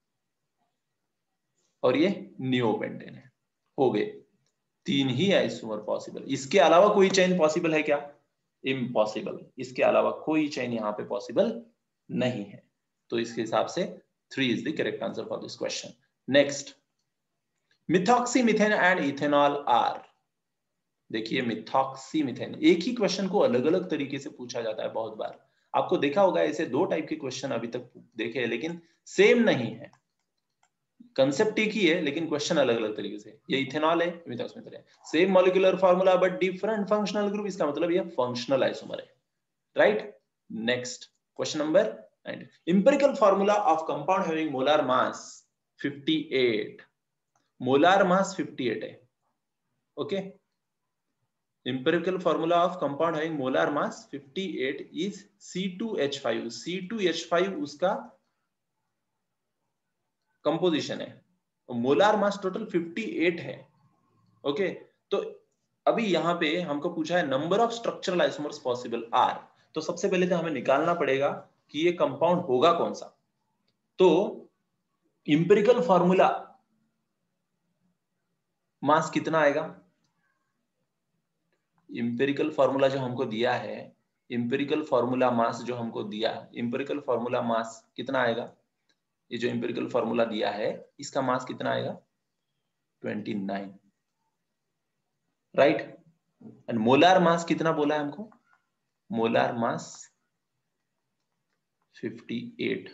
और ये नियोपेंटेन है। हो गए तीन ही आइसोमर पॉसिबल। इसके अलावा कोई चेन पॉसिबल है क्या? इम्पॉसिबल। इसके अलावा कोई चेन यहाँ पे पॉसिबल नहीं है। तो इसके हिसाब से three is the correct answer for this question. Next, methoxymethane and ethanol are. देखिए मिथॉक्सीमीथेन, एक ही क्वेश्चन को अलग अलग तरीके से पूछा जाता है बहुत बार। आपको देखा होगा ऐसे दो टाइप के क्वेश्चन अभी तक देखे हैं, लेकिन सेम नहीं है। कंसेप्ट एक ही है लेकिन क्वेश्चन अलग अलग तरीके से। ये इथेनॉल है, मिथॉक्सीमीथेन है, same molecular formula but different functional group, इसका मतलब ये फंक्शनल आइसोमर है, right. Next question number nine, empirical formula of compound having molar mass fifty eight. Molar mass fifty eight है, okay. Empirical formula of compound having molar mass fifty eight is C two H five. C two H five उसका composition है, molar mass total fifty eight है, okay. तो अभी यहां पे हमको पूछा है number of structural isomers possible are. तो सबसे पहले तो हमें निकालना पड़ेगा कि ये कंपाउंड होगा कौन सा। तो इंपेरिकल फॉर्मूला मास कितना आएगा, इंपेरिकल फॉर्मूला जो हमको दिया है, इंपेरिकल फॉर्मूला मास जो हमको दिया, इंपेरिकल फॉर्मूला मास कितना आएगा, ये जो इंपेरिकल फॉर्मूला दिया है इसका मास कितना आएगा, twenty nine, right. And molar mass कितना बोला है हमको, molar mass fifty eight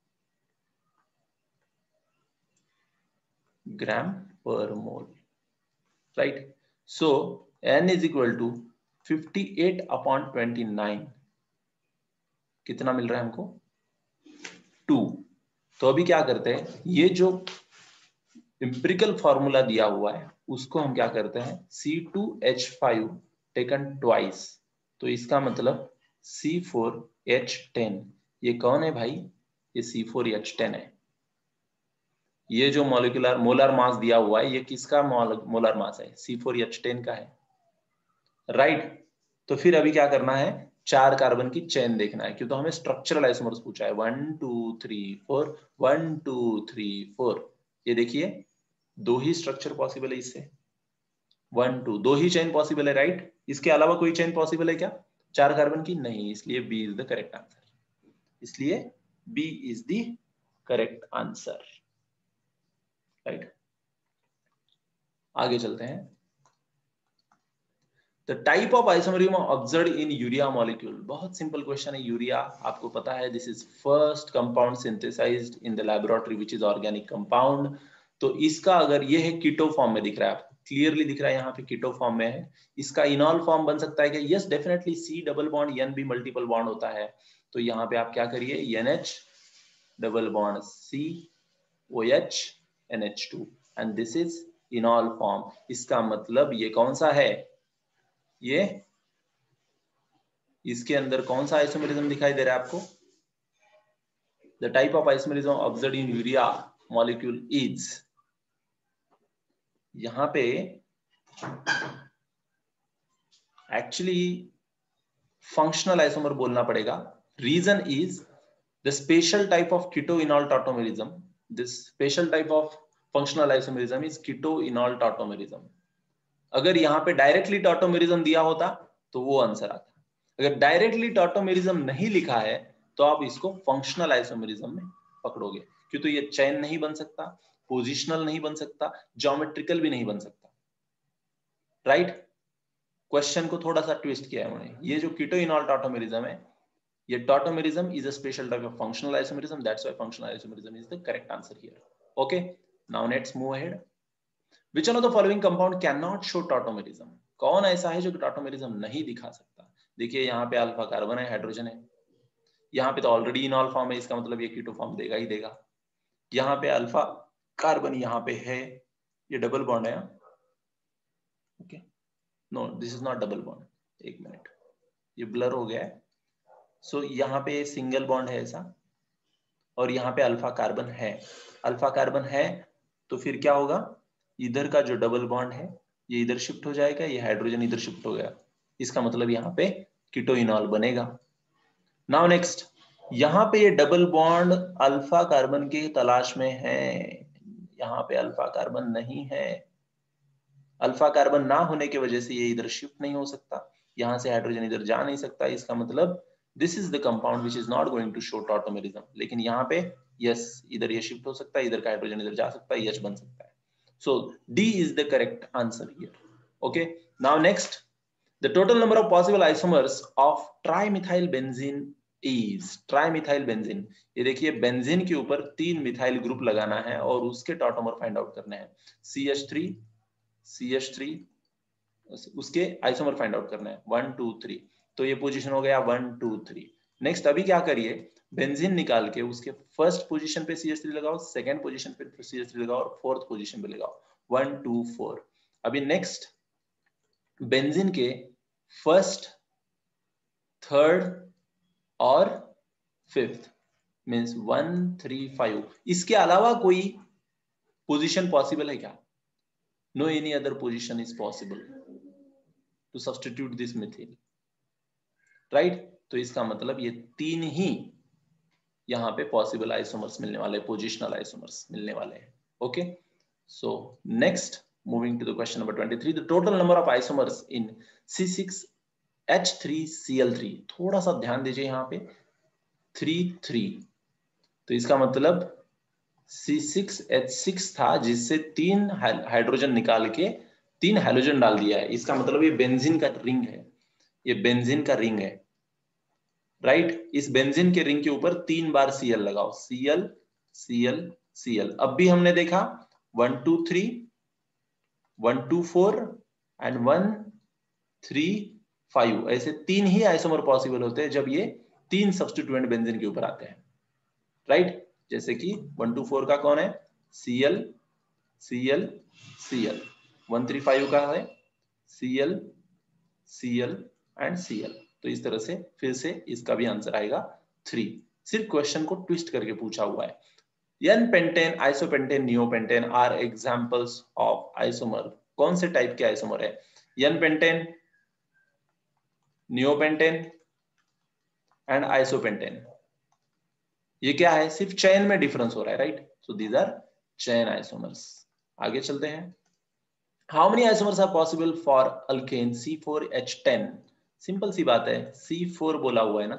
gram per mole, right. So n is equal to fifty eight upon twenty nine, कितना मिल रहा है हमको, टू। तो अभी क्या करते हैं, ये जो इंपेरिकल फॉर्मूला दिया हुआ है उसको हम क्या करते हैं, C two H five taken twice, तो इसका मतलब सी फोर एच टेन। ये कौन है भाई, ये सी फोर एच टेन है। ये जो मॉलिक्यूलर मोलर मास दिया हुआ है ये किसका मोलर मास है, सी फोर एच टेन का है, राइट। तो फिर अभी क्या करना है, चार कार्बन की चेन देखना है, क्यों तो हमें स्ट्रक्चरल आइसोमर्स पूछा है, one two three four, one two three four. ये देखिए दो ही स्ट्रक्चर पॉसिबल है इससे, वन टू, दो ही चेन पॉसिबल है, राइट। इसके अलावा कोई चेन पॉसिबल है क्या चार कार्बन की, नहीं, इसलिए B is the correct answer, इसलिए B is the correct answer, right. आगे चलते हैं। The type of isomerism observed in urea molecule, बहुत सिंपल क्वेश्चन है। यूरिया आपको पता है, this is first compound synthesised in the laboratory which is organic compound. तो इसका अगर ये है कीटो फॉर्म में दिख रहा है, आपको क्लियरली दिख रहा है यहाँ पे कीटो फॉर्म में है। इसका इनॉल फॉर्म बन सकता है कि yes, definitely C double bond N भी मल्टीपल बॉन्ड होता है। तो यहाँ पे आप क्या करिए, N H double bond C O H N H two and this is enol form. इसका मतलब ये कौन सा है, ये इसके अंदर कौन सा आइसोमेरिज्म दिखाई दे रहा है आपको, the type of isomerism observed in urea molecule is, यहां पे एक्चुअली फंक्शनल आइसोमर बोलना पड़ेगा। Reason is the special type of keto enol tautomerism, this special type of functional isomerism is keto enol tautomerism. अगर यहाँ पे directly tautomerism दिया होता तो वो आंसर आता। अगर डायरेक्टली टॉटोमेरिज्म नहीं लिखा है तो आप इसको फंक्शनल आइसोमेरिज्म में पकड़ोगे, क्यों तो ये चेन नहीं बन सकता, पोजिशनल नहीं बन सकता, ज्योमेट्रिकल भी नहीं बन सकता। Right right? क्वेश्चन को थोड़ा सा ट्विस्ट किया है उन्होंने। ये जो कीटो इनॉल टॉटोमेरिज्म है, ये tautomerism is a special type of functional isomerism, that's why functional isomerism is the correct answer here. Okay, now let's move ahead. Which one of the following compound cannot show tautomerism? कौन ऐसा है जो tautomerism नहीं दिखा सकता? देखिए यहाँ पे अल्फा कार्बन है, हाइड्रोजन है, यहाँ पे तो ऑलरेडी इनॉल फॉर्म है, इसका मतलब ये कीटो फॉर्म देगा ही देगा। यहाँ पे अल्फा कार्बन यहाँ पे है, ये डबल बॉन्ड है। Okay, no this is not double bond, एक मिनट ये ब्लर हो गया है। सो so, यहाँ पे सिंगल बॉन्ड है ऐसा, और यहाँ पे अल्फा कार्बन है। अल्फा कार्बन है तो फिर क्या होगा, इधर का जो डबल बॉन्ड है ये इधर शिफ्ट हो जाएगा, ये हाइड्रोजन इधर शिफ्ट हो गया, इसका मतलब यहाँ पे कीटो इनॉल बनेगा। नाउ नेक्स्ट, यहाँ पे ये डबल बॉन्ड अल्फा कार्बन की तलाश में है, यहाँ पे अल्फा कार्बन नहीं है। अल्फा कार्बन ना होने की वजह से ये इधर शिफ्ट नहीं हो सकता, यहाँ से हाइड्रोजन इधर जा नहीं सकता, इसका मतलब this is the compound which is not going to show tautomerism. लेकिन यहाँ पे यस, इधर ये शिफ्ट हो सकता है, इधर का हाइड्रोजन इधर जा सकता है, एच बन सकता है। So D is the correct answer here. Okay. Now next, the total number of possible isomers of trimethyl benzene is trimethyl benzene. ये देखिए बेंजीन के ऊपर तीन मिथाइल ग्रुप लगाना है और उसके टॉटोमर फाइंड आउट करने हैं। C H three, C H three, उसके आइसोमर फाइंड आउट करना है वन टू थ्री। तो ये पोजीशन हो गया वन टू थ्री। नेक्स्ट अभी क्या करिए, बेंजीन निकाल के उसके फर्स्ट पोजीशन पे सी एच थ्री लगाओ, सेकंड पोजीशन पे सी एच थ्री लगाओ और फोर्थ पोजीशन पे लगाओ वन टू फोर। अभी नेक्स्ट बेंजीन के फर्स्ट, थर्ड और fifth means one three five, इसके अलावा कोई पोजीशन पॉसिबल है क्या? No any other position is possible to substitute this methyl, right? तो इसका मतलब ये तीन ही यहाँ पे पॉसिबल आइसोमर्स मिलने वाले, पोजिशनल आइसोमर्स मिलने वाले हैं। Okay, so next moving to the question number twenty three, the total number of isomers in C six H three C L three. थोड़ा सा ध्यान दीजिए यहाँ पे थ्री थ्री, तो इसका मतलब सी सिक्स एच सिक्स था जिससे तीन हाइड्रोजन निकाल के तीन हाइड्रोजन डाल दिया है, इसका मतलब ये बेंजीन का रिंग है, ये बेंजीन का रिंग है, राइट right? इस बेंजीन के रिंग के ऊपर तीन बार सीएल लगाओ, सीएल सीएल सीएल। अब भी हमने देखा one two three, one two four and one three five, ऐसे तीन ही आइसोमर पॉसिबल होते हैं जब ये तीन सब्स्टिट्यूएंट बेंजीन के ऊपर आते हैं, राइट right? जैसे कि वन टू फोर का कौन है, CL CL CL, one three five का है सीएल सीएल एंड सीएल। तो इस तरह से फिर से इसका भी आंसर आएगा थ्री। सिर्फ क्वेश्चन को ट्विस्ट करके पूछा हुआ है। N pentane, isopentane, neopentane are examples of isomer. कौन से टाइप के आइसोमर है? N pentane, neopentane and isopentane. ये क्या है? सिर्फ चेन में डिफरेंस हो रहा है, right? So these are chain isomers. आगे चलते हैं। How many isomers are possible for alkane C four H ten? Simple सी बात है, सी फोर बोला हुआ है ना,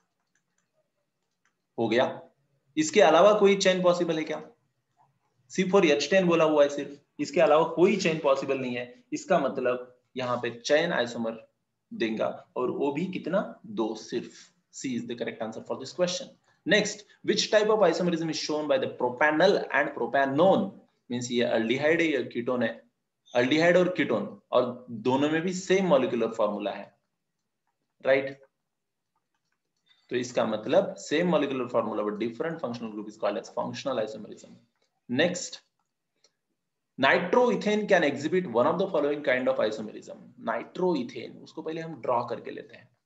हो गया। इसके अलावा कोई चेन पॉसिबल है क्या? सी फोर एच टेन बोला हुआ है सिर्फ, इसके अलावा कोई चेन पॉसिबल नहीं है, इसका मतलब यहाँ पे चेन आइसोमर देगा, और वो भी कितना? दो सिर्फ। C is the correct answer for this question. Next, which type of isomerism is shown by the propanal and propanone? Means ये अल्डिहाइड है या कीटोन है? अल्डिहाइड और कीटोन, और दोनों में भी सेम मॉलिक्यूलर फॉर्मूला है, राइट right? तो इसका मतलब same molecular formula but different functional group is called as functional isomerism. Next, nitroethane can exhibit one of the following kind of isomerism. Nitroethane, उसको पहले हम ड्रॉ करके लेते हैं।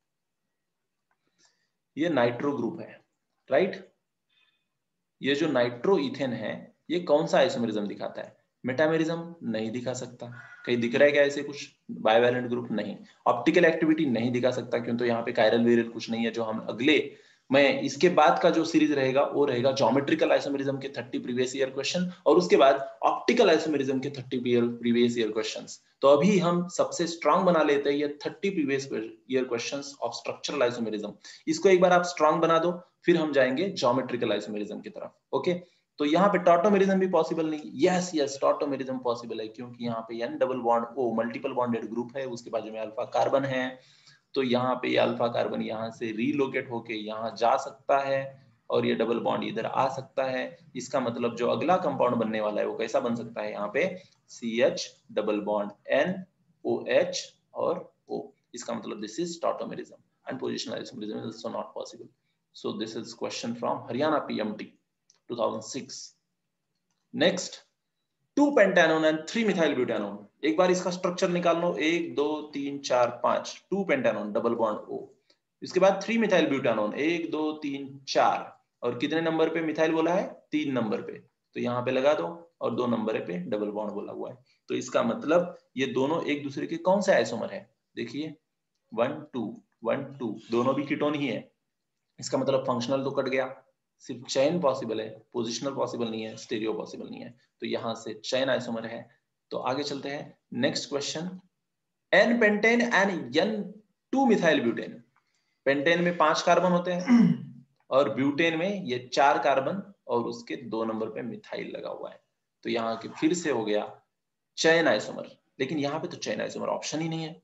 ये नाइट्रो ग्रुप है, राइट right? ये जो नाइट्रोइथेन है ये कौन सा आइसोमरिज्म दिखाता है? मेटामेरिज्म नहीं दिखा सकता। कहीं दिख रहा है क्या ऐसे कुछ? बायवैलेंट ग्रुप नहीं। ऑप्टिकल एक्टिविटी नहीं दिखा सकता, क्योंकि तो यहाँ पे कायरल वेरियल कुछ नहीं है जो हम अगले मैं इसके बाद का जो सीरीज रहेगा वो रहेगा ज्योमेट्रिकल आइसोमेरिज्म के थर्टी प्रीवियस ईयर क्वेश्चन और उसके बाद ऑप्टिकल आइसोमेरिज्म के थर्टी प्रीवियस ईयर क्वेश्चंस। तो अभी हम सबसे स्ट्रांग बना लेते हैं ये thirty previous year questions of structural isomerism. इसको एक बार आप स्ट्रांग बना दो, फिर हम जाएंगे ज्योमेट्रिकल आइसोमेरिज्म की तरफ। ओके, तो यहाँ पे टॉटोमेरिज्म भी पॉसिबल नहीं। यस यस टॉटोमेरिज्म पॉसिबल है, क्योंकि यहाँ पे N double bond O multiple bonded group है, उसके बाजू में अल्फा कार्बन है, तो यहाँ पे ये अल्फा कार्बन यहाँ से रीलोकेट होके यहाँ जा सकता है और ये डबल बॉन्ड इधर आ सकता है। इसका मतलब जो अगला कंपाउंड बनने वाला है वो कैसा बन सकता है, यहाँ पे C H double bond N O H और O। इसका मतलब this is tautomerism and positional isomerism is also not possible. So this is question from Haryana PMT two thousand six. Next, two pentanone and three methyl butanone. एक बार इसका structure निकाल लो, एक दो तीन चार पांच, two pentanone double bond O। इसके बाद थ्री मिथाइल ब्यूटानोन, एक दो तीन चार, और कितने नंबर पे मिथाइल बोला है, तीन नंबर पे, तो यहाँ पे लगा दो और दो नंबर पे डबल बॉन्ड बोला हुआ है। तो इसका मतलब ये दोनों एक दूसरे के कौन से आइसोमर है, देखिए वन टू वन टू, दोनों भी कीटोन ही है। इसका मतलब फंक्शनल तो कट गया, सिर्फ चेन पॉसिबल है, पोजिशनल पॉसिबल नहीं है, स्टेरियो पॉसिबल नहीं है, तो यहां से चेन आइसोमर है। तो आगे चलते हैं, next question, N pentane and N two methyl butane. Pentane में पांच कार्बन होते हैं और ब्यूटेन में ये चार कार्बन और उसके दो नंबर पे मिथाइल लगा हुआ है, तो यहाँ के फिर से हो गया चेन आइसोमर। लेकिन यहाँ पे तो चेन आइसोमर ऑप्शन ही नहीं है,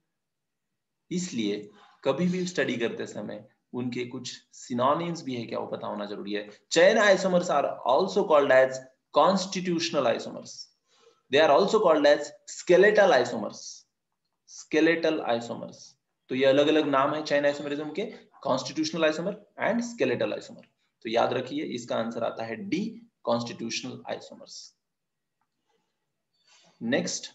इसलिए कभी भी स्टडी करते समय उनके कुछ सिनोनिम्स भी है क्या वो पता होना जरूरी है। Chain isomers are also called as constitutional isomers, they are also called as skeletal isomers, skeletal isomers. तो ये अलग अलग नाम है चेन आइसोमरिज्म के, constitutional isomer and skeletal isomer. तो याद रखिए इसका आंसर आता है D, constitutional isomers. Next,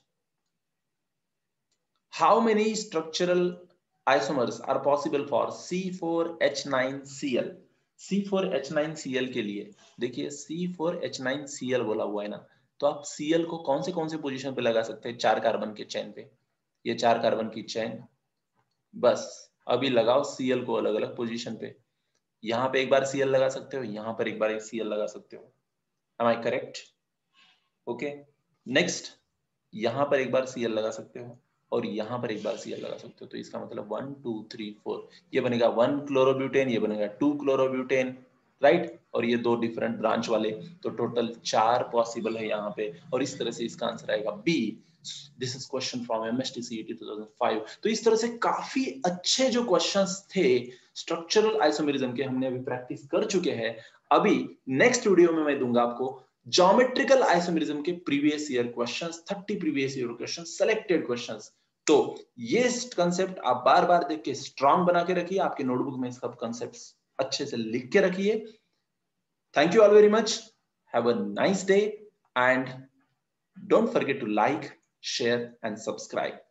how many structural isomers are possible for C four H nine C l। C four H nine C l के लिए देखिए C four H nine C l बोला हुआ है ना, तो आप Cl को कौन से कौन से पोजीशन पे लगा सकते हैं, चार कार्बन के चेन पे, ये चार कार्बन की चेन, बस अभी लगाओ Cl को अलग अलग पोजीशन पे। यहाँ पे एक बार Cl लगा सकते हो, यहाँ पर एक बार एक Cl लगा सकते हो, am I correct? Okay, next, यहाँ पर एक बार Cl लगा सकते हो और यहाँ पर एक बार Cl लगा सकते हो, तो इसका मतलब वन टू थ्री फोर, ये बनेगा वन क्लोरोब्यूटेन, ये बनेगा टू क्लोरोब्यूटेन, राइट, और ये दो डिफरेंट ब्रांच वाले, तो टोटल चार पॉसिबल है यहाँ पे, और इस तरह से इसका आंसर आएगा B. This is question from MST CET two thousand five. तो इस तरह से काफी अच्छे जो क्वेश्चंस थे स्ट्रक्चरल आइसोमेरिज्म के, हमने अभी प्रैक्टिस कर चुके हैं। अभी नेक्स्ट वीडियो में मैं दूंगा आपको ज्योमेट्रिकल आइसोमेरिज्म के previous year questions, thirty previous year questions, selected questions. तो ये कंसेप्ट आप बार बार देख के स्ट्रांग बना के रखिए, आपके नोटबुक में सब कंसेप्ट्स अच्छे से लिख के रखिए। Thank you all very much, have a nice day and don't forget to like, share and subscribe.